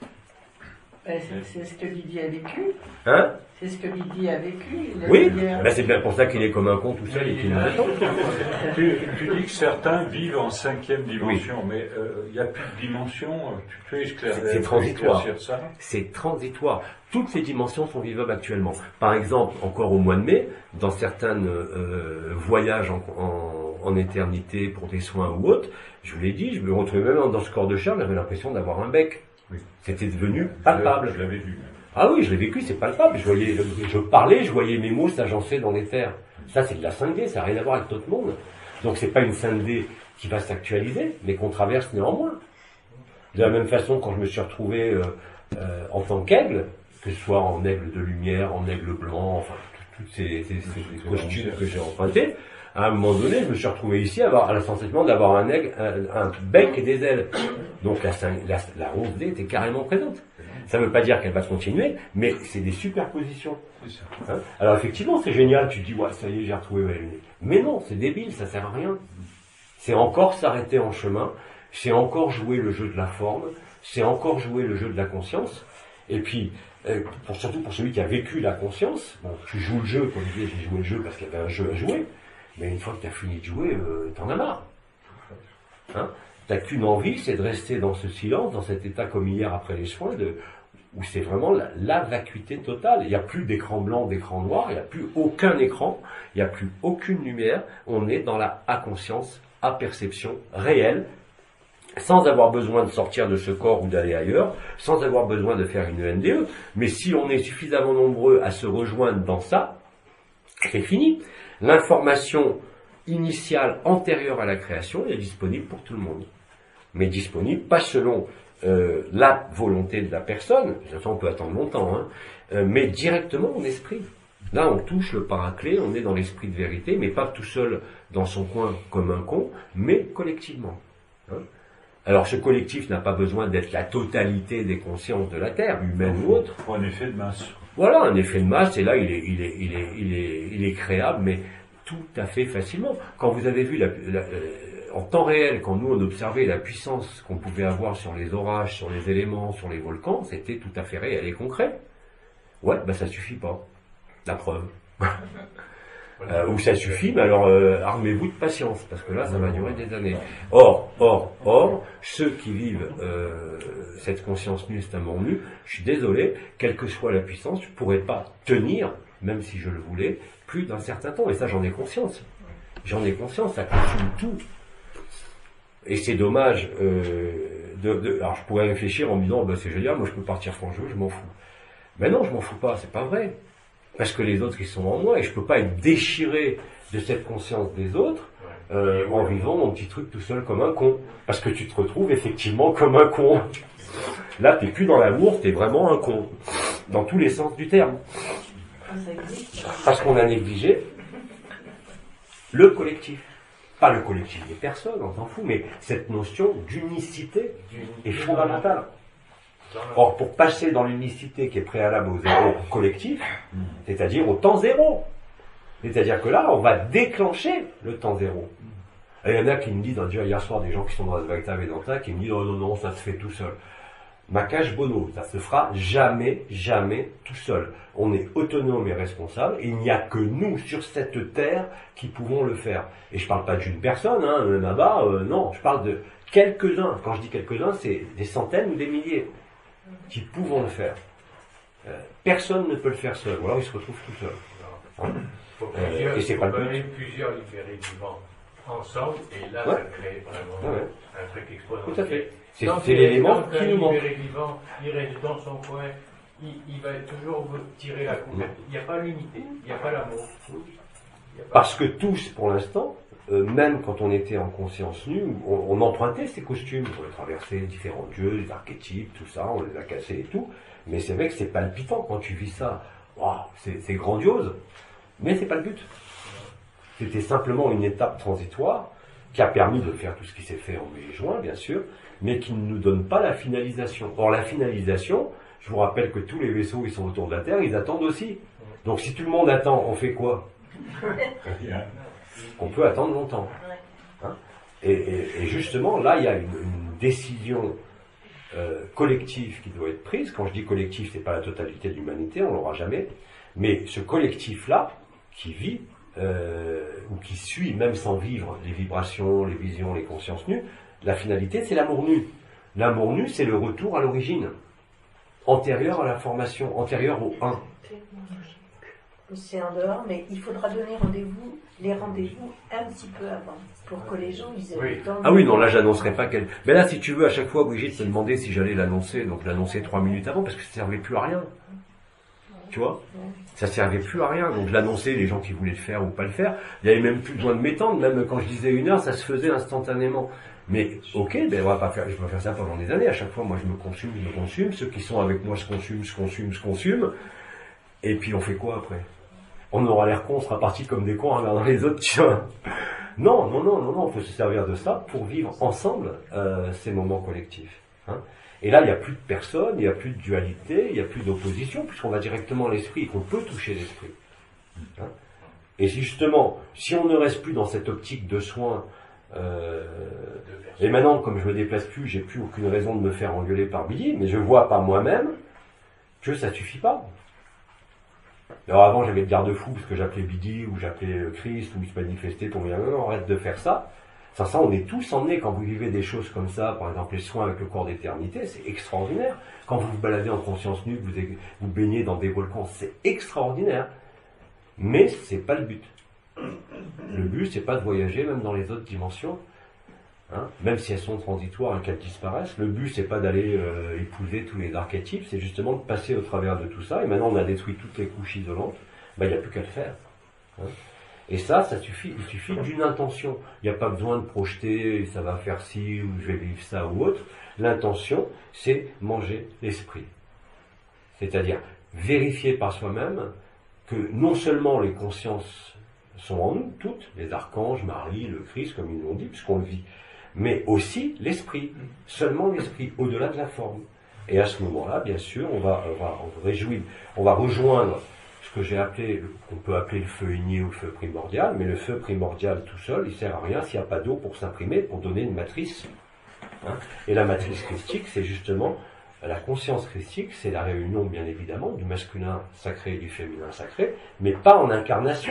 Ben, c'est, c'est ce que Lydie a vécu. Hein? C'est ce que Lydie a vécu. Oui, ben c'est bien pour ça qu'il est comme un con tout seul et qu'il nous attend. Tu, tu dis que certains vivent en cinquième dimension, oui. Mais il euh, n'y a plus de dimension. Tu peux éclairer, c'est, c'est transitoire. Ça c'est transitoire. Toutes ces dimensions sont vivables actuellement. Par exemple, encore au mois de mai, dans certains euh, voyages en, en, en éternité pour des soins ou autres, je vous l'ai dit, je me retrouvais même dans ce corps de charme, j'avais l'impression d'avoir un bec. Oui. C'était devenu palpable. Je l'avais vu. Ah oui, je l'ai vécu, c'est palpable. Je voyais, je parlais, je voyais mes mots s'agencer dans les terres. Ça, c'est de la cinq D, ça n'a rien à voir avec notre monde. Donc, c'est pas une cinq D qui va s'actualiser, mais qu'on traverse néanmoins. De la même façon, quand je me suis retrouvé euh, euh, en tant qu'aigle, que ce soit en aigle de lumière, en aigle blanc, enfin, toutes ces, ces, ces costumes que j'ai empruntés, à un moment donné, je me suis retrouvé ici à avoir à la sensation d'avoir un aigle, un, un bec et des ailes. Donc, la, la, la onze D était carrément présente. Ça ne veut pas dire qu'elle va continuer, mais c'est des superpositions. Hein? Alors effectivement, c'est génial, tu te dis, ouais, ça y est, j'ai retrouvé ma lunette. Mais non, c'est débile, ça sert à rien. C'est encore s'arrêter en chemin, c'est encore jouer le jeu de la forme, c'est encore jouer le jeu de la conscience. Et puis, euh, pour, surtout pour celui qui a vécu la conscience, bon, tu joues le jeu, comme je disais, j'ai joué le jeu parce qu'il y avait un jeu à jouer, mais une fois que tu as fini de jouer, euh, t'en as marre. Hein? T'as qu'une envie, c'est de rester dans ce silence, dans cet état comme hier après les soins, de, où c'est vraiment la, la vacuité totale. Il n'y a plus d'écran blanc, d'écran noir, il n'y a plus aucun écran, il n'y a plus aucune lumière. On est dans la à-conscience, à-perception réelle, sans avoir besoin de sortir de ce corps ou d'aller ailleurs, sans avoir besoin de faire une E N D E. Mais si on est suffisamment nombreux à se rejoindre dans ça, c'est fini. L'information initiale, antérieure à la création, est disponible pour tout le monde. Mais disponible pas selon euh, la volonté de la personne, de toute façon on peut attendre longtemps, hein, euh, mais directement en esprit. Là on touche le paraclet, on est dans l'esprit de vérité, mais pas tout seul dans son coin comme un con, mais collectivement. Hein. Alors ce collectif n'a pas besoin d'être la totalité des consciences de la Terre, humaine ou autre. Un effet de masse. Voilà, un effet de masse, et là il est, il est, il est, il est, il est créable, mais tout à fait facilement. Quand vous avez vu la, la, en temps réel, quand nous on observait la puissance qu'on pouvait avoir sur les orages, sur les éléments, sur les volcans, c'était tout à fait réel et concret. Ouais, ben ça suffit pas. La preuve. euh, ou ça suffit, mais alors euh, armez-vous de patience, parce que là ça va durer des années. Or, or, or, ceux qui vivent euh, cette conscience nue, cet amour nu, je suis désolé, quelle que soit la puissance, je pourrais pas tenir, même si je le voulais, plus d'un certain temps, et ça j'en ai conscience. J'en ai conscience, ça consume tout. Et c'est dommage, euh, de, de, alors je pourrais réfléchir en me disant, bah, c'est génial, moi je peux partir quand je veux, je m'en fous. Mais non, je m'en fous pas, c'est pas vrai. Parce que les autres ils sont en moi, et je peux pas être déchiré de cette conscience des autres, euh, en vivant mon petit truc tout seul comme un con. Parce que tu te retrouves effectivement comme un con. Là t'es plus dans l'amour, t'es vraiment un con. Dans tous les sens du terme. Parce qu'on a négligé le collectif. pas le collectif des personnes, on s'en fout, mais cette notion d'unicité est fondamentale. Or, pour passer dans l'unicité qui est préalable au zéro collectif, c'est-à-dire au temps zéro, c'est-à-dire que là, on va déclencher le temps zéro. Et il y en a qui me disent, déjà hier soir, des gens qui sont dans Advaita Vedanta, qui me disent, oh non, non, ça se fait tout seul. Makash Bono, ça se fera jamais, jamais tout seul. On est autonome et responsable, et il n'y a que nous sur cette terre qui pouvons le faire. Et je parle pas d'une personne, hein, là-bas, euh, non, je parle de quelques-uns. Quand je dis quelques-uns, c'est des centaines ou des milliers qui pouvons le faire. Euh, personne ne peut le faire seul, ou alors il se retrouve tout seul. Hein euh, et c'est pas le but. Plusieurs libérés vivants ensemble, et là, ouais. ça crée vraiment ouais. un truc exponentiel. Tout à fait. C'est, c'est l'élément qui nous manque. Un libéré vivant, il reste dans son coin, il, il va toujours vous tirer la couverture. Il n'y a pas l'unité, il n'y a pas l'amour. A pas Parce que tous, pour l'instant, euh, même quand on était en conscience nue, on, on empruntait ces costumes. On a traversé différents dieux, les archétypes, tout ça, on les a cassés et tout. Mais c'est vrai que c'est palpitant quand tu vis ça. Wow, c'est, c'est grandiose. Mais c'est pas le but. C'était simplement une étape transitoire qui a permis de faire tout ce qui s'est fait en mai et juin, bien sûr, mais qui ne nous donne pas la finalisation. Or, la finalisation, je vous rappelle que tous les vaisseaux, ils sont autour de la Terre, ils attendent aussi. Donc, si tout le monde attend, on fait quoi? On peut attendre longtemps. Hein et, et, et justement, là, il y a une, une décision euh, collective qui doit être prise. Quand je dis collectif, c'est pas la totalité de l'humanité, on l'aura jamais. Mais ce collectif-là, qui vit, euh, ou qui suit, même sans vivre, les vibrations, les visions, les consciences nues, la finalité, c'est l'amour nu. L'amour nu, c'est le retour à l'origine, antérieur à la formation, antérieur au un. C'est en dehors, mais il faudra donner rendez-vous, les rendez-vous un petit peu avant, pour que les gens ils aient oui. le temps. Ah oui, non, là, j'annoncerai pas quelle. Mais là, si tu veux, à chaque fois, Brigitte me demandait si j'allais l'annoncer, donc l'annoncer trois minutes avant, parce que ça servait plus à rien. Tu vois, ça servait plus à rien. Donc je l'annonçais, les gens qui voulaient le faire ou pas le faire. Il y avait même plus besoin de m'étendre. Même quand je disais une heure, ça se faisait instantanément. Mais ok, ben on va pas faire. Je vais faire ça pendant des années. À chaque fois, moi, je me consume, je me consume. Ceux qui sont avec moi se consument, se consument, se consument. Et puis on fait quoi après? On aura l'air con, on sera parti comme des cons en regardant les autres. Tiens. Non, non, non, non, non. Il faut se servir de ça pour vivre ensemble euh, ces moments collectifs. Hein. Et là, il n'y a plus de personne, il n'y a plus de dualité, il n'y a plus d'opposition, puisqu'on va directement à l'esprit et qu'on peut toucher l'esprit. Hein? Et si justement, si on ne reste plus dans cette optique de soins, euh, et maintenant, comme je me déplace plus, j'ai plus aucune raison de me faire engueuler par Billy, mais je vois par moi-même que ça suffit pas. Alors avant, j'avais le garde-fou, parce que j'appelais Billy, ou j'appelais Christ, ou il se manifestait pour me dire, non, arrête de faire ça. Ça, ça, on est tous emmenés quand vous vivez des choses comme ça, par exemple les soins avec le corps d'éternité, c'est extraordinaire. Quand vous vous baladez en conscience nue, vous, vous baignez dans des volcans, c'est extraordinaire. Mais c'est pas le but. Le but, c'est pas de voyager même dans les autres dimensions, hein, même si elles sont transitoires et qu'elles disparaissent. Le but, c'est pas d'aller euh, épouser tous les archétypes, c'est justement de passer au travers de tout ça. Et maintenant, on a détruit toutes les couches isolantes. Ben, il n'y a plus qu'à le faire. Hein. Et ça, ça suffit, il suffit d'une intention. Il n'y a pas besoin de projeter, ça va faire ci, ou je vais vivre ça ou autre. L'intention, c'est manger l'esprit. C'est-à-dire vérifier par soi-même que non seulement les consciences sont en nous, toutes, les archanges, Marie, le Christ, comme ils l'ont dit, puisqu'on le vit, mais aussi l'esprit, seulement l'esprit, au-delà de la forme. Et à ce moment-là, bien sûr, on va, on va, on va réjouir, on va rejoindre ce que j'ai appelé, qu'on peut appeler le feu igné ou le feu primordial, mais le feu primordial tout seul, il sert à rien s'il n'y a pas d'eau pour s'imprimer, pour donner une matrice. Hein. Et la matrice christique, c'est justement la conscience christique, c'est la réunion, bien évidemment, du masculin sacré et du féminin sacré, mais pas en incarnation.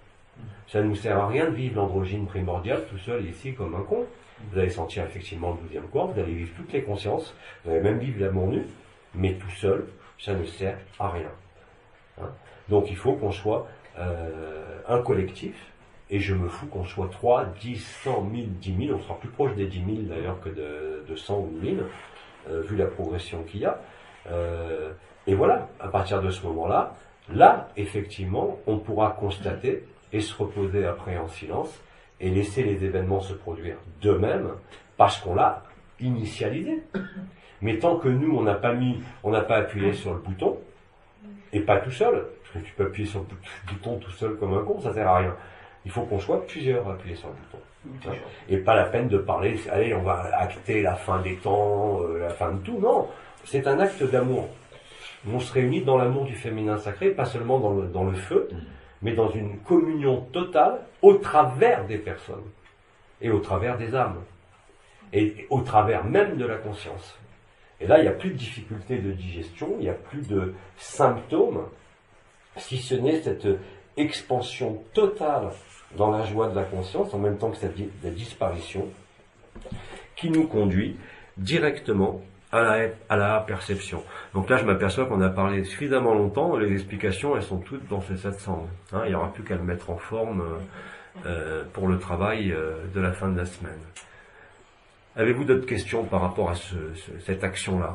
Ça ne nous sert à rien de vivre l'androgyne primordiale tout seul ici comme un con. Vous allez sentir effectivement le douzième corps, vous allez vivre toutes les consciences, vous allez même vivre l'amour nu, mais tout seul, ça ne sert à rien. Hein. Donc il faut qu'on soit euh, un collectif, et je me fous qu'on soit trois, dix, cent, mille, dix mille, on sera plus proche des dix mille d'ailleurs que de, de cent ou de mille, euh, vu la progression qu'il y a. Euh, et voilà, à partir de ce moment-là, là, effectivement, on pourra constater et se reposer après en silence, et laisser les événements se produire d'eux-mêmes, parce qu'on l'a initialisé. Mais tant que nous, on n'a pas mis, on n'a pas appuyé sur le bouton, et pas tout seul, parce que tu peux appuyer sur le bouton tout seul comme un con, ça sert à rien. Il faut qu'on soit plusieurs à appuyer sur le bouton. Et pas la peine de parler, allez, on va acter la fin des temps, euh, la fin de tout. Non, c'est un acte d'amour. On se réunit dans l'amour du féminin sacré, pas seulement dans le, dans le feu, mais dans une communion totale au travers des personnes et au travers des âmes et au travers même de la conscience. Et là, il n'y a plus de difficulté de digestion, il n'y a plus de symptômes, si ce n'est cette expansion totale dans la joie de la conscience, en même temps que cette la disparition, qui nous conduit directement à la, à la perception. Donc là, je m'aperçois qu'on a parlé suffisamment longtemps, les explications, elles sont toutes dans ces sept cents. Hein, il n'y aura plus qu'à le mettre en forme euh, pour le travail euh, de la fin de la semaine. Avez-vous d'autres questions par rapport à ce, ce, cette action-là?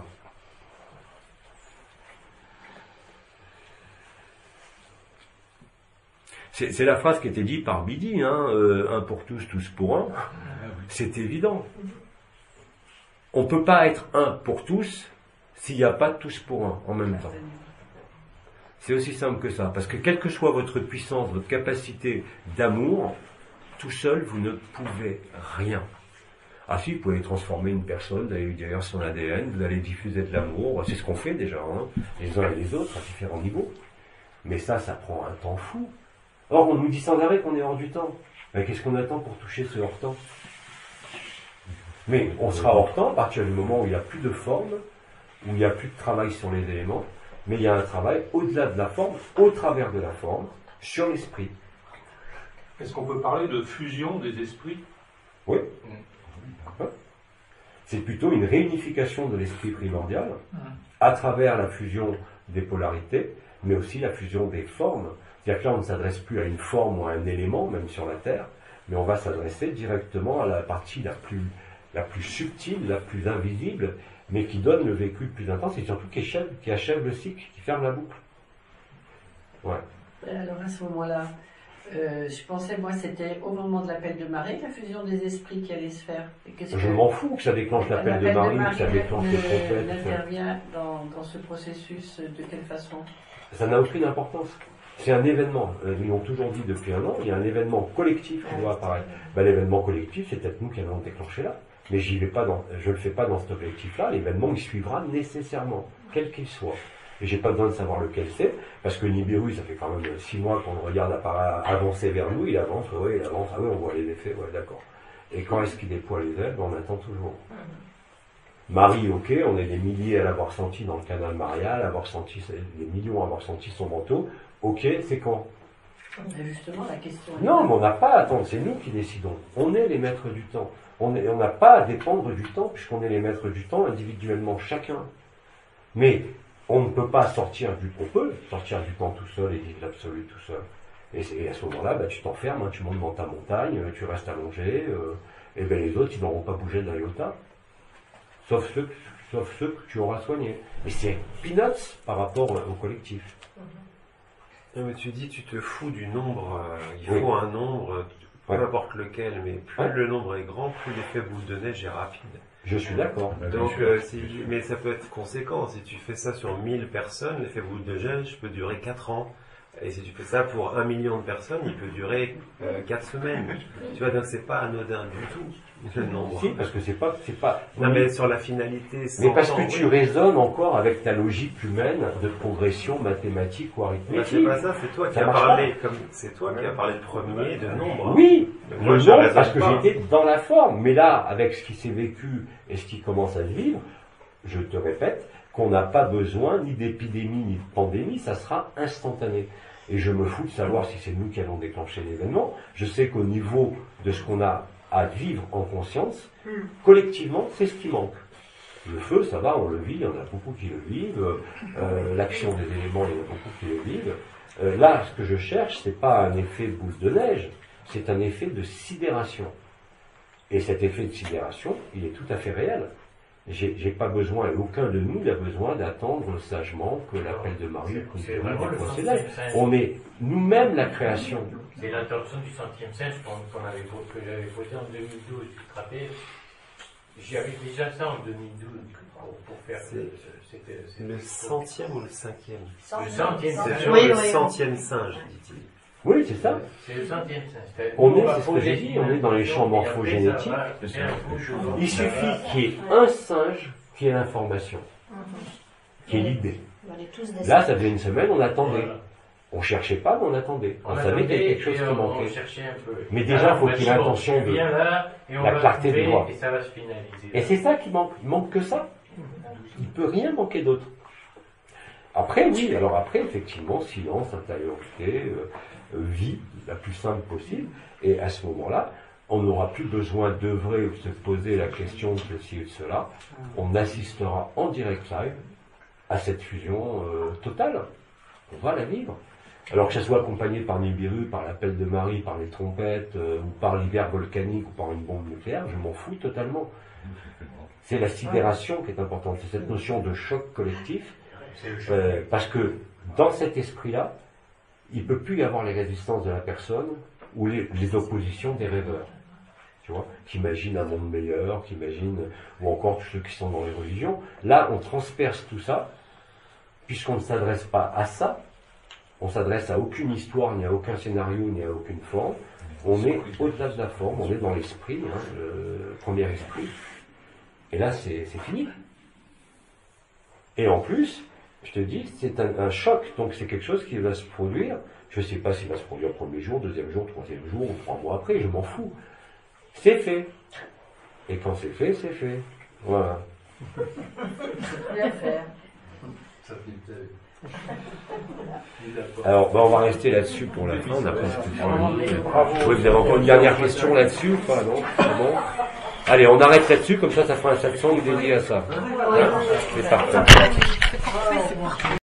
C'est, c'est la phrase qui était dite par Bidi, hein, euh, un pour tous, tous pour un. C'est évident. On ne peut pas être un pour tous s'il n'y a pas tous pour un en même temps. C'est aussi simple que ça. Parce que quelle que soit votre puissance, votre capacité d'amour, tout seul, vous ne pouvez rien. Ah si, vous pouvez transformer une personne, vous allez lui dire son A D N, vous allez diffuser de l'amour, c'est ce qu'on fait déjà, hein, les uns et les autres, à différents niveaux. Mais ça, ça prend un temps fou. Or, on nous dit sans arrêt qu'on est hors du temps. Mais qu'est-ce qu'on attend pour toucher ce hors-temps? Mais on sera hors temps à partir du moment où il n'y a plus de forme, où il n'y a plus de travail sur les éléments, mais il y a un travail au-delà de la forme, au travers de la forme, sur l'esprit. Est-ce qu'on peut parler de fusion des esprits? Oui. C'est plutôt une réunification de l'esprit primordial à travers la fusion des polarités, mais aussi la fusion des formes. C'est-à-dire que là, on ne s'adresse plus à une forme ou à un élément, même sur la Terre, mais on va s'adresser directement à la partie la plus, la plus subtile, la plus invisible, mais qui donne le vécu le plus intense et surtout qui achève, qui achève le cycle, qui ferme la boucle. Ouais. Alors à ce moment-là, euh, je pensais, moi, c'était au moment de l'appel de marée, la fusion des esprits qui allait se faire. Et qu'est-ce je que, m'en fous que ça déclenche l'appel de Marie, que ça déclenche les prophètes. N'intervient dans, dans ce processus de quelle façon? Ça n'a aucune importance. C'est un événement. Ils l'ont toujours dit depuis un an, il y a un événement collectif qui doit apparaître. Ben, l'événement collectif, c'est peut-être nous qui allons le déclencher là. Mais j'y vais pas dans, je ne le fais pas dans cet objectif-là. L'événement, il suivra nécessairement, quel qu'il soit. Et j'ai pas besoin de savoir lequel c'est, parce que Nibiru, ça fait quand même six mois qu'on le regarde avancer vers nous, il avance, oui, il avance, ah oui, on voit les effets, ouais, d'accord. Et quand est-ce qu'il déploie les ailes? Ben, on attend toujours. Marie, ok, on est des milliers à l'avoir senti dans le canal marial, à avoir senti, des millions à avoir senti son manteau. Ok, c'est quand? Justement, la question. Non, mais on n'a pas à attendre, c'est nous qui décidons. On est les maîtres du temps. On n'a on pas à dépendre du temps, puisqu'on est les maîtres du temps individuellement, chacun. Mais on ne peut pas sortir du on peut sortir du temps tout seul et vivre l'absolu tout seul. Et, et à ce moment-là, bah, tu t'enfermes, hein, tu montes dans ta montagne, tu restes allongé, euh, et ben les autres, ils n'auront pas bougé d'un iota. Sauf ceux, sauf ceux que tu auras soignés. Mais c'est peanuts par rapport au collectif. Non, mais tu dis, tu te fous du nombre, euh, il oui. faut un nombre, peu ouais. importe lequel, mais plus ouais. le nombre est grand, plus l'effet boule de neige est rapide. Je suis d'accord. Donc, euh, si, mais ça peut être conséquent. Si tu fais ça sur mille personnes, l'effet boule de neige peut durer quatre ans. Et si tu fais ça pour un million de personnes, il peut durer euh, quatre semaines. Tu vois, donc c'est pas anodin du tout, le nombre. Si, parce que c'est pas, c'est pas. Non, mais sur la finalité. Mais parce que oui. tu raisonnes encore avec ta logique humaine de progression mathématique ou arithmétique. Bah, c'est pas ça, c'est toi qui as parlé, comme c'est toi qui as parlé le premier de nombre. Oui, mais moi, le je nombre parce que pas. j'étais dans la forme. Mais là, avec ce qui s'est vécu et ce qui commence à se vivre, je te répète qu'on n'a pas besoin ni d'épidémie ni de pandémie, ça sera instantané. Et je me fous de savoir si c'est nous qui allons déclencher l'événement. Je sais qu'au niveau de ce qu'on a à vivre en conscience, collectivement, c'est ce qui manque. Le feu, ça va, on le vit, il y en a beaucoup qui le vivent. Euh, L'action des éléments, il y en a beaucoup qui le vivent. Euh, là, ce que je cherche, c'est pas un effet de boule de neige, c'est un effet de sidération. Et cet effet de sidération, il est tout à fait réel. J'ai, j'ai pas besoin, et aucun de nous n'a besoin d'attendre sagement que l'appel de Marie procède. On est nous-mêmes la création. C'est l'interruption du centième singe qu'on avait, que j'avais posé en deux mille douze. Tu te rappelles? J'avais déjà ça en deux mille douze pour, pour faire. C'est, c'était, c'était le centième ou le cinquième? Le centième. C'est sur oui, le oui, centième singe, dit-il. Oui, c'est ça. C'est le centième sens. On est, c'est ce que j'ai dit, on est dans les champs morphogénétiques. Il suffit qu'il y ait un singe qui ait l'information, qui ait l'idée. Là, ça faisait une semaine, on attendait. On cherchait pas, mais on attendait. On, on savait qu'il y avait quelque chose qui manquait. Mais déjà, il faut qu'il y ait l'intention de la clarté de voix. Et, et c'est ça qui manque. Il manque que ça. Il ne peut rien manquer d'autre. Après, oui, alors après, effectivement, silence, intériorité, euh, vie la plus simple possible. Et à ce moment-là, on n'aura plus besoin d'œuvrer ou de se poser la question de ceci ou de cela. On assistera en direct live à cette fusion euh, totale. On va la vivre. Alors que ça soit accompagné par Nibiru, par l'appel de Marie, par les trompettes, euh, ou par l'hiver volcanique, ou par une bombe nucléaire, je m'en fous totalement. C'est la sidération qui est importante, c'est cette notion de choc collectif, euh, parce que dans cet esprit-là, il ne peut plus y avoir les résistances de la personne, ou les, les oppositions des rêveurs, tu vois, qui imaginent un monde meilleur, qui imaginent, ou encore tous ceux qui sont dans les religions. Là, on transperce tout ça, puisqu'on ne s'adresse pas à ça, on s'adresse à aucune histoire, ni à aucun scénario, ni à aucune forme. On est au-delà de la forme, on est dans l'esprit, hein, le premier esprit. Et là, c'est fini. Et en plus, je te dis, c'est un, un choc, donc c'est quelque chose qui va se produire. Je ne sais pas s'il va se produire le premier jour, deuxième jour, troisième jour, ou trois mois après, je m'en fous. C'est fait. Et quand c'est fait, c'est fait. Voilà. Bien faire. Alors, bah, on va rester là-dessus pour la fin. On a presque fini. Oui, vous avez encore une dernière question là-dessus ou pas? Non, bon. Allez, on arrête là-dessus, comme ça, ça fera un satsang dédié à ça. Hein, c'est parti.